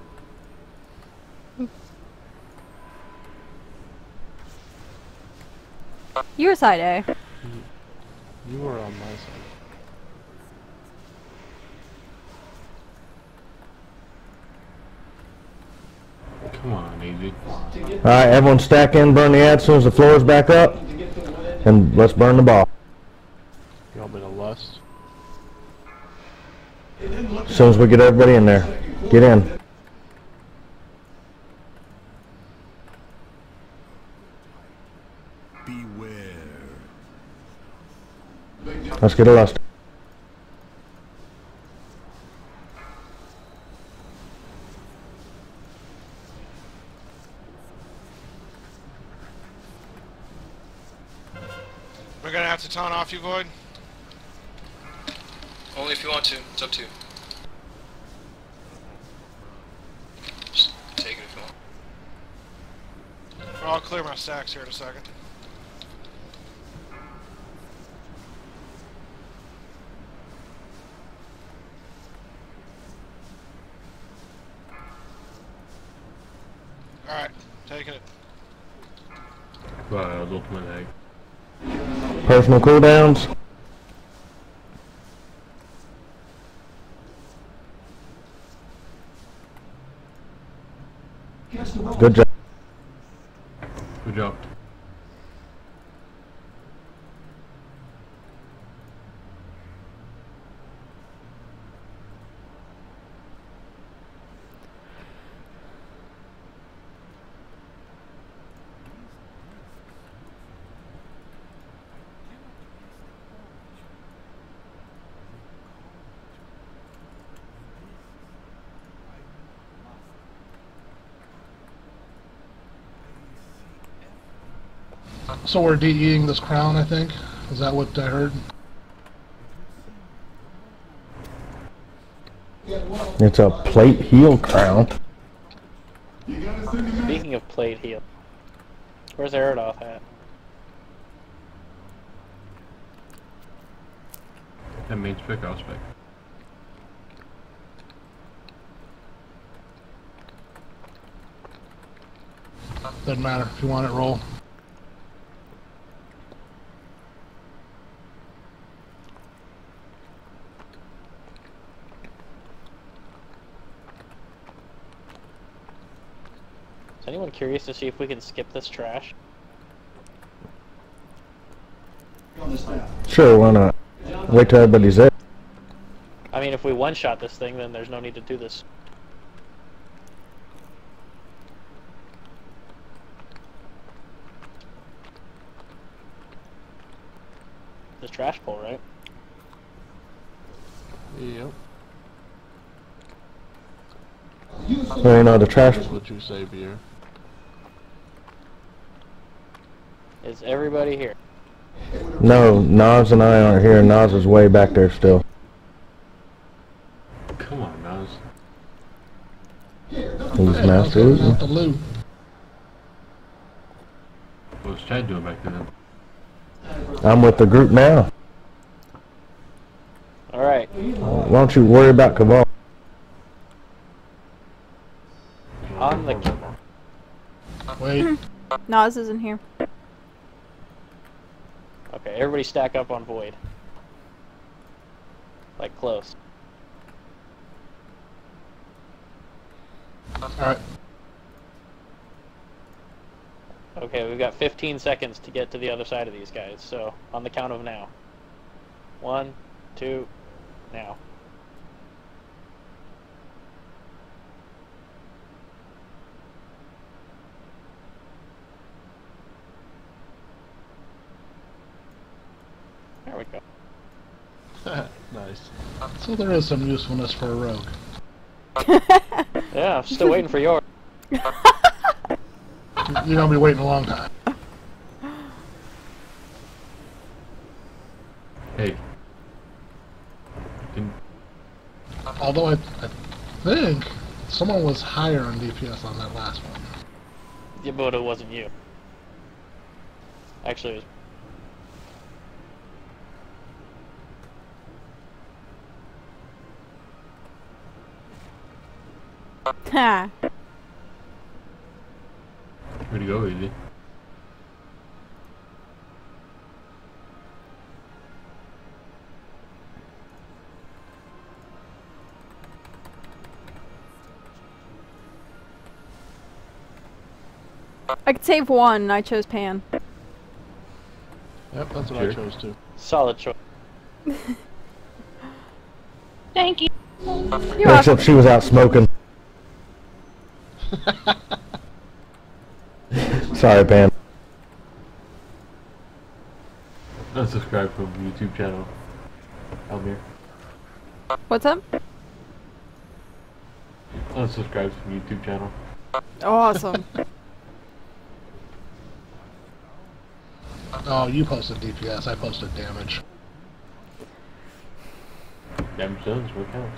Your side A. You were on my side. Come on, easy. Alright, everyone stack in, burn the ad as soon as the floor is back up. And let's burn the ball. You want me to lust? As soon as we get everybody in there. Get in. Beware. Let's get a lust. We're gonna have to taunt off you, Void. Only if you want to. It's up to you. Just take it if you want. I'll clear my stacks here in a second. Alright, taking it. Ultimate egg. Personal cooldowns. Good job. Good job. So we're DEing this crown, I think? Is that what I heard? It's a plate heel crown. Speaking of plate heel, where's Aerodoth at? That main spec, I'll spec. Doesn't matter. If you want it, roll. Is anyone curious to see if we can skip this trash? Sure, why not? Wait till everybody's there. I mean, if we one-shot this thing, then there's no need to do this. This trash pull, right? Yep. Well, you know, the trash... That's what you say, Beer. Is everybody here? No, Nas and I aren't here. Nas is way back there still. Come on, Nas. He's master looting. The loot. What's Chad doing back there then? I'm with the group now. Alright. Why don't you worry about Cabal? On the... Wait. Nas isn't here. Okay, everybody stack up on Void. Like, close. Alright. Okay, we've got 15 seconds to get to the other side of these guys, so on the count of now. 1, 2, now. There we go. Nice. So there is some usefulness for a rogue. Yeah, I'm still waiting for yours. You're gonna be waiting a long time. Hey. Although I think someone was higher on DPS on that last one. Yeah, but it wasn't you. Actually, it was... Ha. Where'd you go, Easy? I could save one. I chose Pan. Yep, that's what Sure. I chose too. Solid choice. Thank you. You're Except she was out smoking. Sorry, Pam. Unsubscribe from YouTube channel. Almir. What's up? Unsubscribe from YouTube channel. Awesome. Oh, you posted DPS, I posted damage. Damage done is what counts.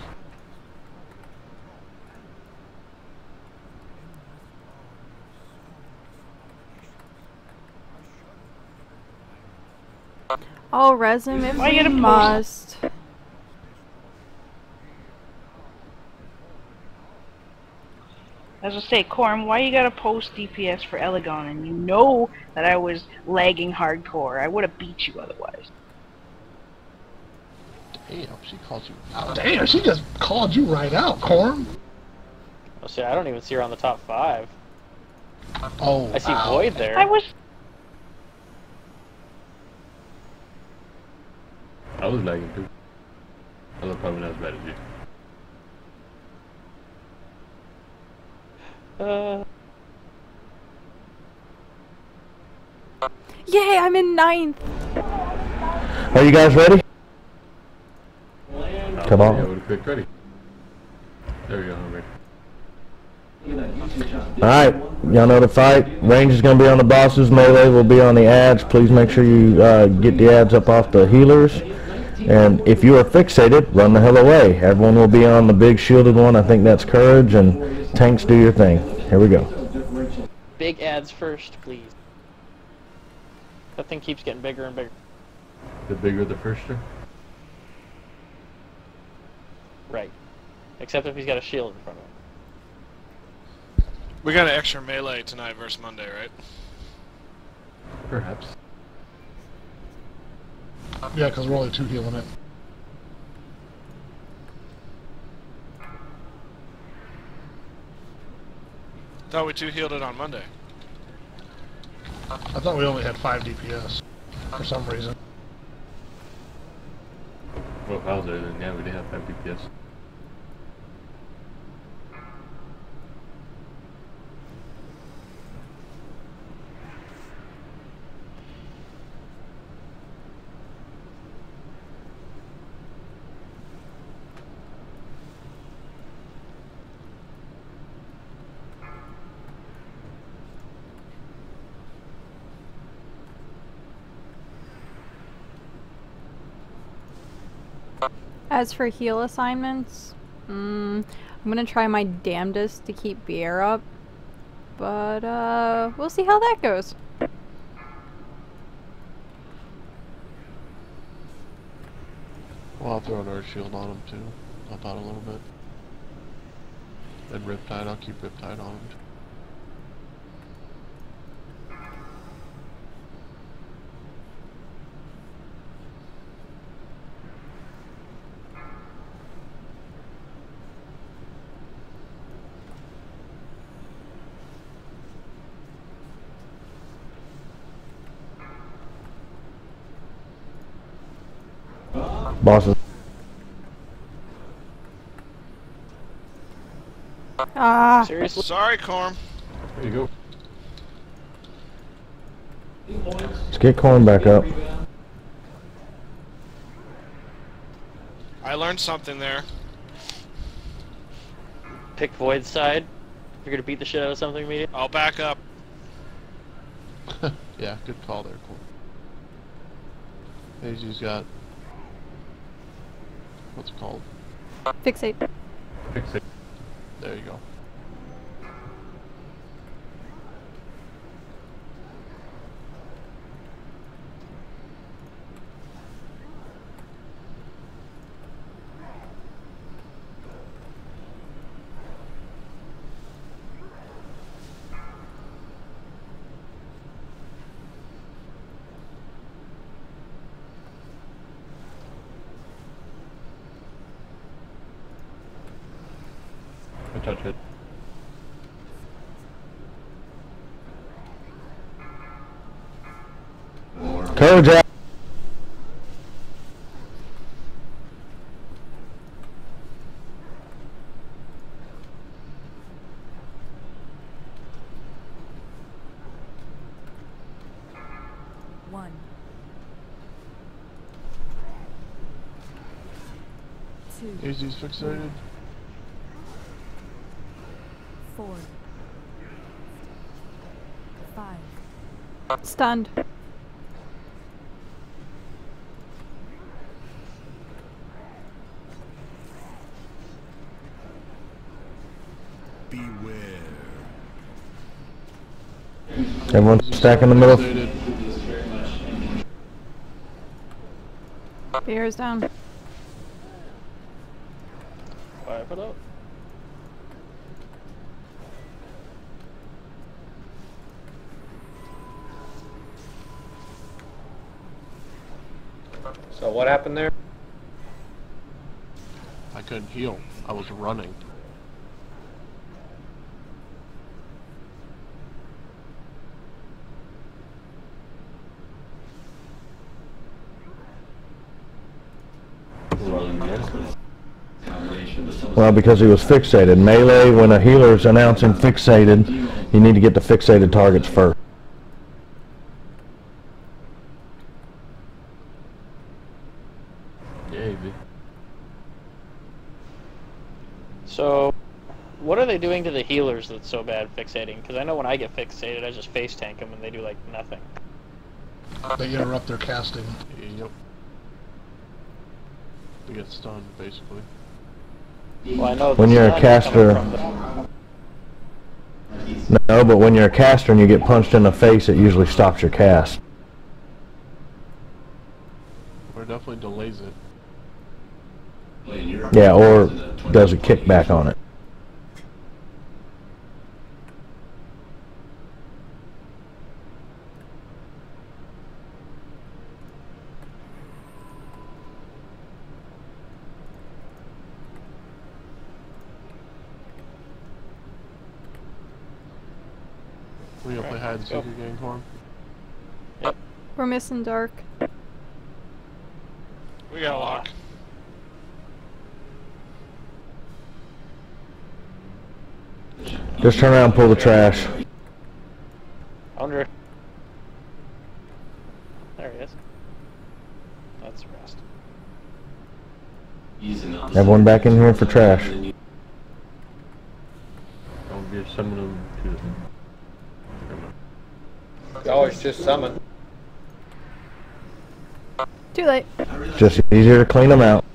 I'll res him if Why you we gotta post- must. As I say, Corm, why you gotta post DPS for Elegon and you know that I was lagging hardcore? I would have beat you otherwise. Damn, she called you Oh, out. damn, she just called you right out, Corm. Oh, see, I don't even see her on the top 5. Oh, I see wow. Void there. I was... I was lagging too. I was probably not as bad as you. Yay, I'm in 9th. Are you guys ready? Come on. Yeah, I would have clicked ready. There we go, I'm ready. Alright, y'all know the fight. Range is going to be on the bosses. Melee will be on the ads. Please make sure you get the ads up off the healers. And if you are fixated, run the hell away. Everyone will be on the big shielded one. I think that's Courage. And tanks, do your thing. Here we go. Big ads first, please. That thing keeps getting bigger and bigger. The bigger the firster? Right. Except if he's got a shield in front of him. We got an extra melee tonight versus Monday, right? Perhaps. Yeah, because we're only 2 healing it. Thought we 2-healed it on Monday. I thought we only had 5 DPS for some reason. Well, if I was there, then yeah, we did have 5 DPS. As for heal assignments, I'm gonna try my damnedest to keep beer up, but we'll see how that goes. Well, I'll throw another shield on him too. Help out a little bit. And Riptide, I'll keep Riptide on him too. Bosses. Ah. Seriously? Sorry, Corm. There you go. Let's get Corn back up. I learned something there. Pick Void's side. If you're gonna beat the shit out of something immediately. I'll back up. Yeah, good call there, cool. Daisy's got... what's it called? Fixate. Fix it. There you go. I touch it. Courage out. One. Two. Daisy's fixated. 4. 5. Stunned. Beware. Everyone stack in the middle. Fixated. Beer is down. Fire it up. So what happened there? I couldn't heal. I was running. Well, because he was fixated. Melee, when a healer's announcing fixated, you need to get the fixated targets first. Yeah, you did. So, What are they doing to the healers that's so bad fixating? Because I know when I get fixated, I just face tank them and they do like nothing. They interrupt their casting. Yep. They get stunned, basically. Well, I know When you're a caster... No, but when you're a caster and you get punched in the face, it usually stops your cast. Or definitely delays it. Yeah, or does a kickback on it. We gonna play hide and seek again, Corm? Yep. We're missing dark. We got lock. Just turn around and pull the trash. Under. There he is. That's rest. Everyone back in here for trash. I'll be summoning them to the... Always just summon. Too late. Just easier to clean them out.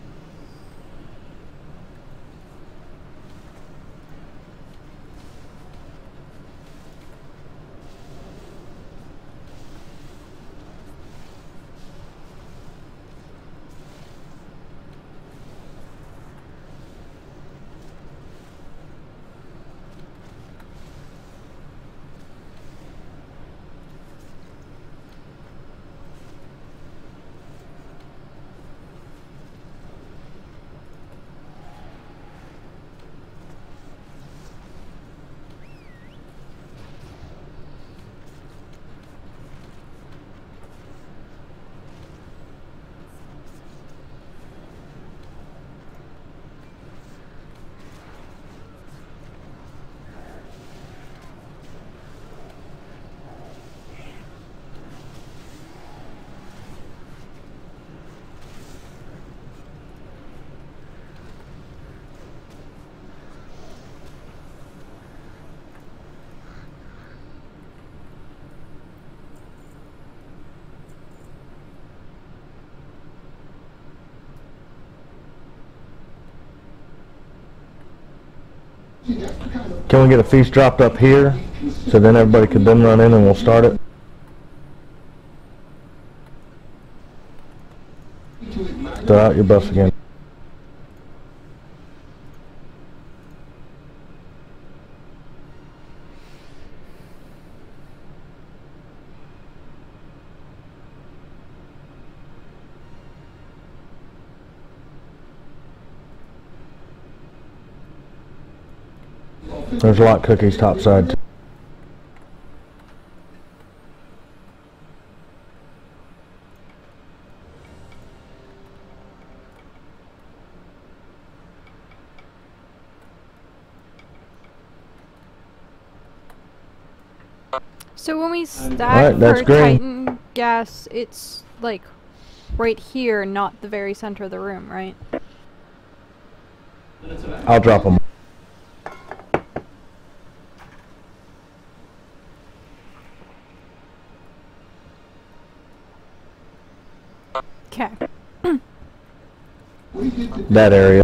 Can we get a feast dropped up here, so then everybody could then run in and we'll start it? Throw out your buffs again. There's a lot of cookies topside too. So when we stack Alright, that's for green. Titan gas, it's like right here, not the very center of the room, right? I'll drop them. Okay. That area.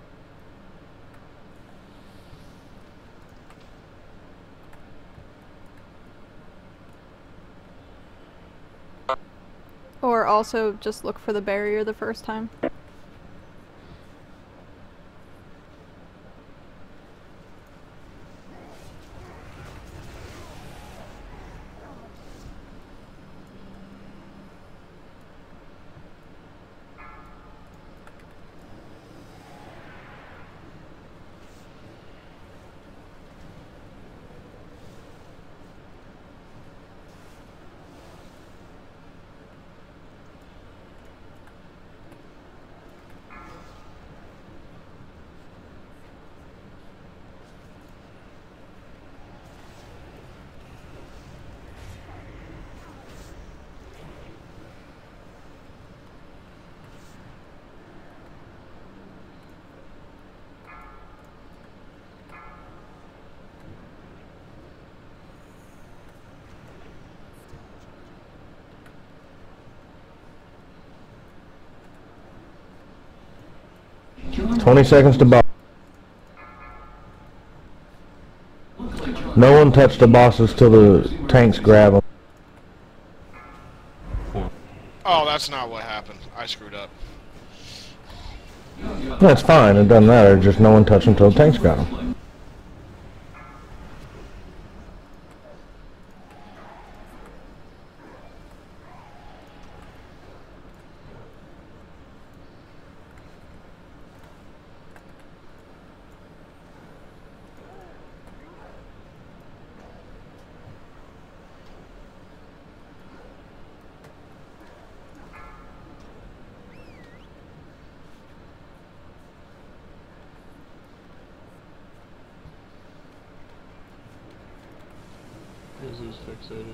Or also just look for the barrier the first time. 20 seconds to boss. No one touched the bosses till the tanks grab them. Oh, that's not what happened. I screwed up. That's fine, it doesn't matter, just no one touched them till the tanks got them. Who's fixated?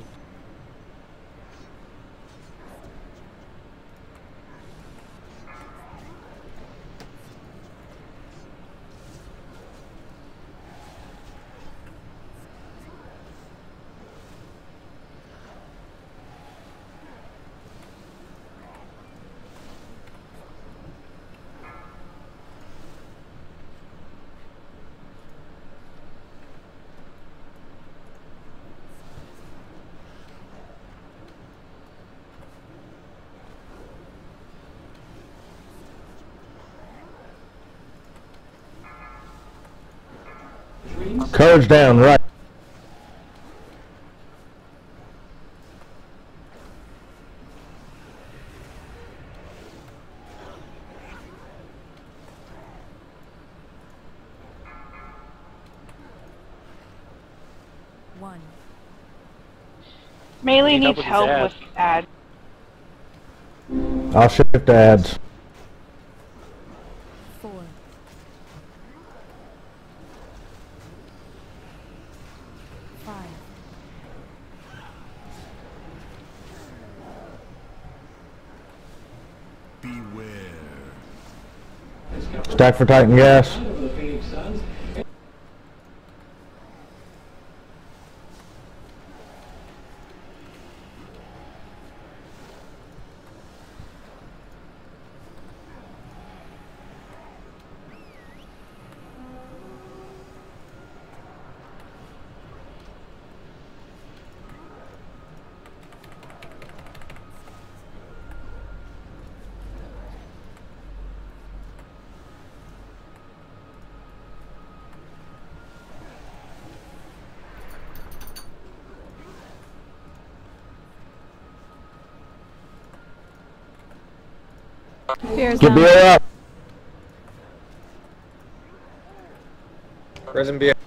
Courage down, right. One. Melee Need needs help ads. with ads. I'll shift ads. 4. 5. Beware. Stack for Titan gas. Beer's Get down. beer up. Prison beer.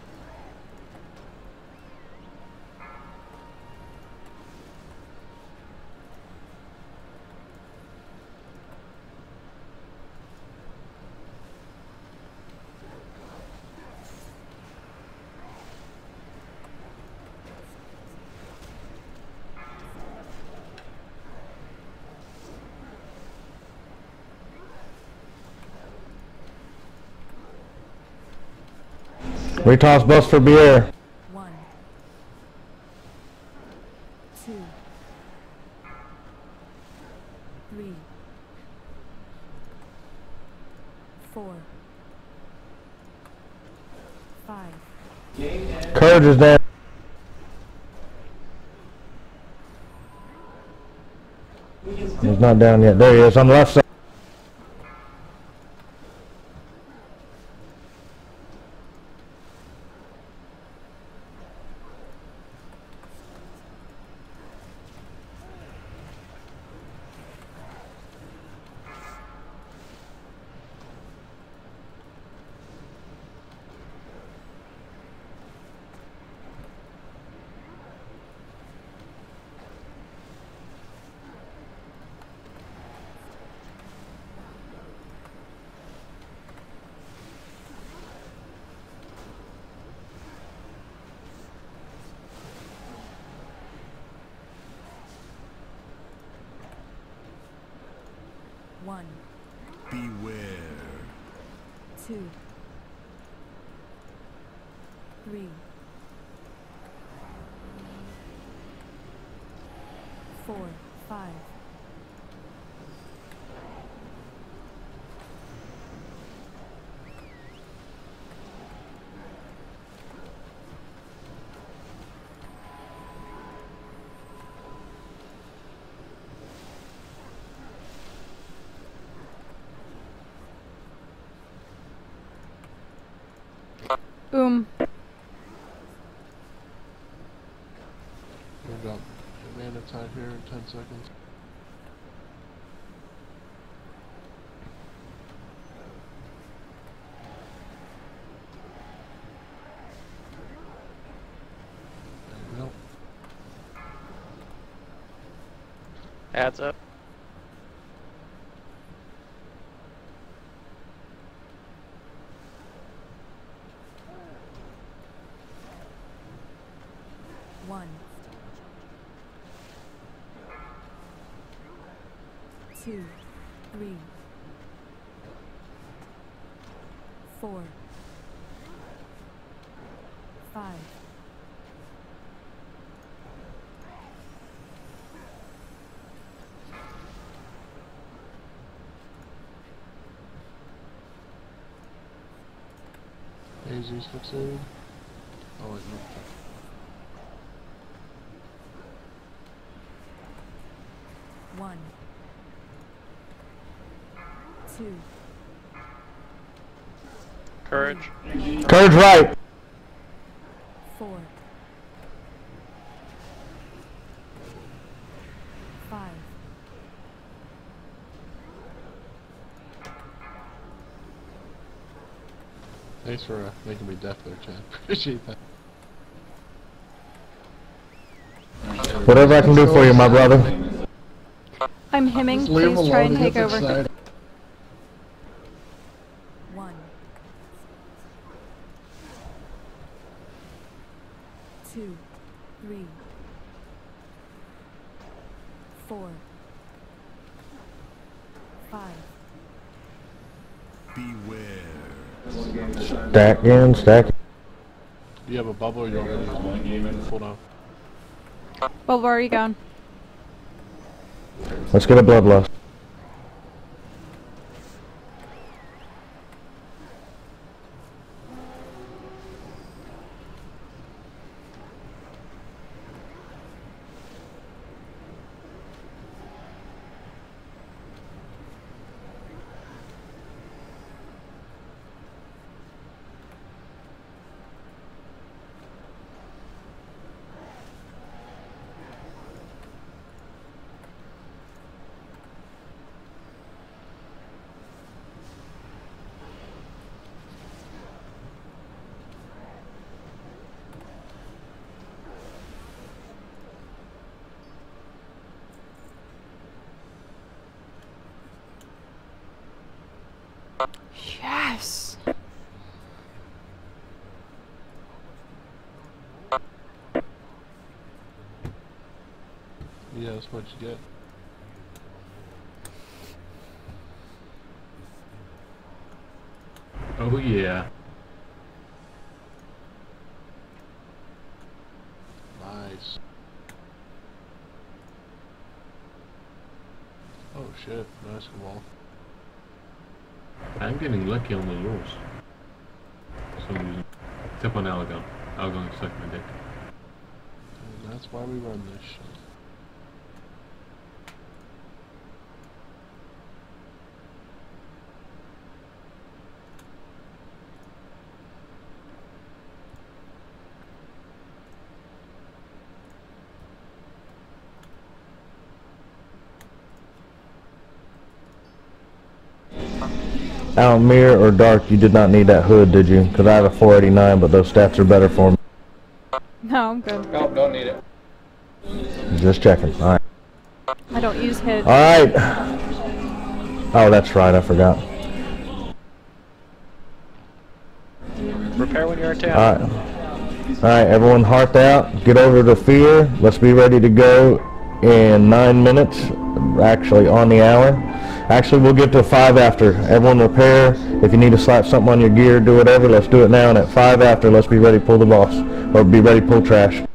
Retoss bus for beer. 1. 2. 3. 4. 5. Courage is down. He's not down yet. There he is on the left side. One. Beware. 2. 3. 4. 5. 6. Boom. We've got a man attack here in 10 seconds. There we go. Adds up. One. 2, 3, 4, 5. AZ's fixated. Oh wait, no. 1, 2, Courage. Courage right. 4, 5. Thanks for making me deaf there, Chad. Appreciate that. Whatever I can do for you, my brother. I'm hemming. Just leave him Please try alone, and he take gets over. excited. 1, 2, 3, 4, 5. Beware. Stack in, stack. Do you have a bubble or you want me to use one? Hold on. Well, where are you going? Let's get a bloodlust. Yes. Yeah, that's what you get. Oh yeah. Nice. Oh shit, nice wall. I'm getting lucky on the lures. For some reason. Except on Algon. Algon sucked my dick. And that's why we run this shit. Out mirror or dark, you did not need that hood, did you? Because I have a 489, but those stats are better for me. No, I'm good. Nope, don't need it. Just checking. Alright. I don't use hit. Alright. Oh, that's right, I forgot. Repair when you're in town. Alright. Alright, everyone hearth out. Get over to fear. Let's be ready to go in 9 minutes. Actually, on the hour. Actually, we'll get to 5 after. Everyone repair. If you need to slap something on your gear, do whatever. Let's do it now. And at 5 after, let's be ready to pull the boss. Or be ready to pull trash.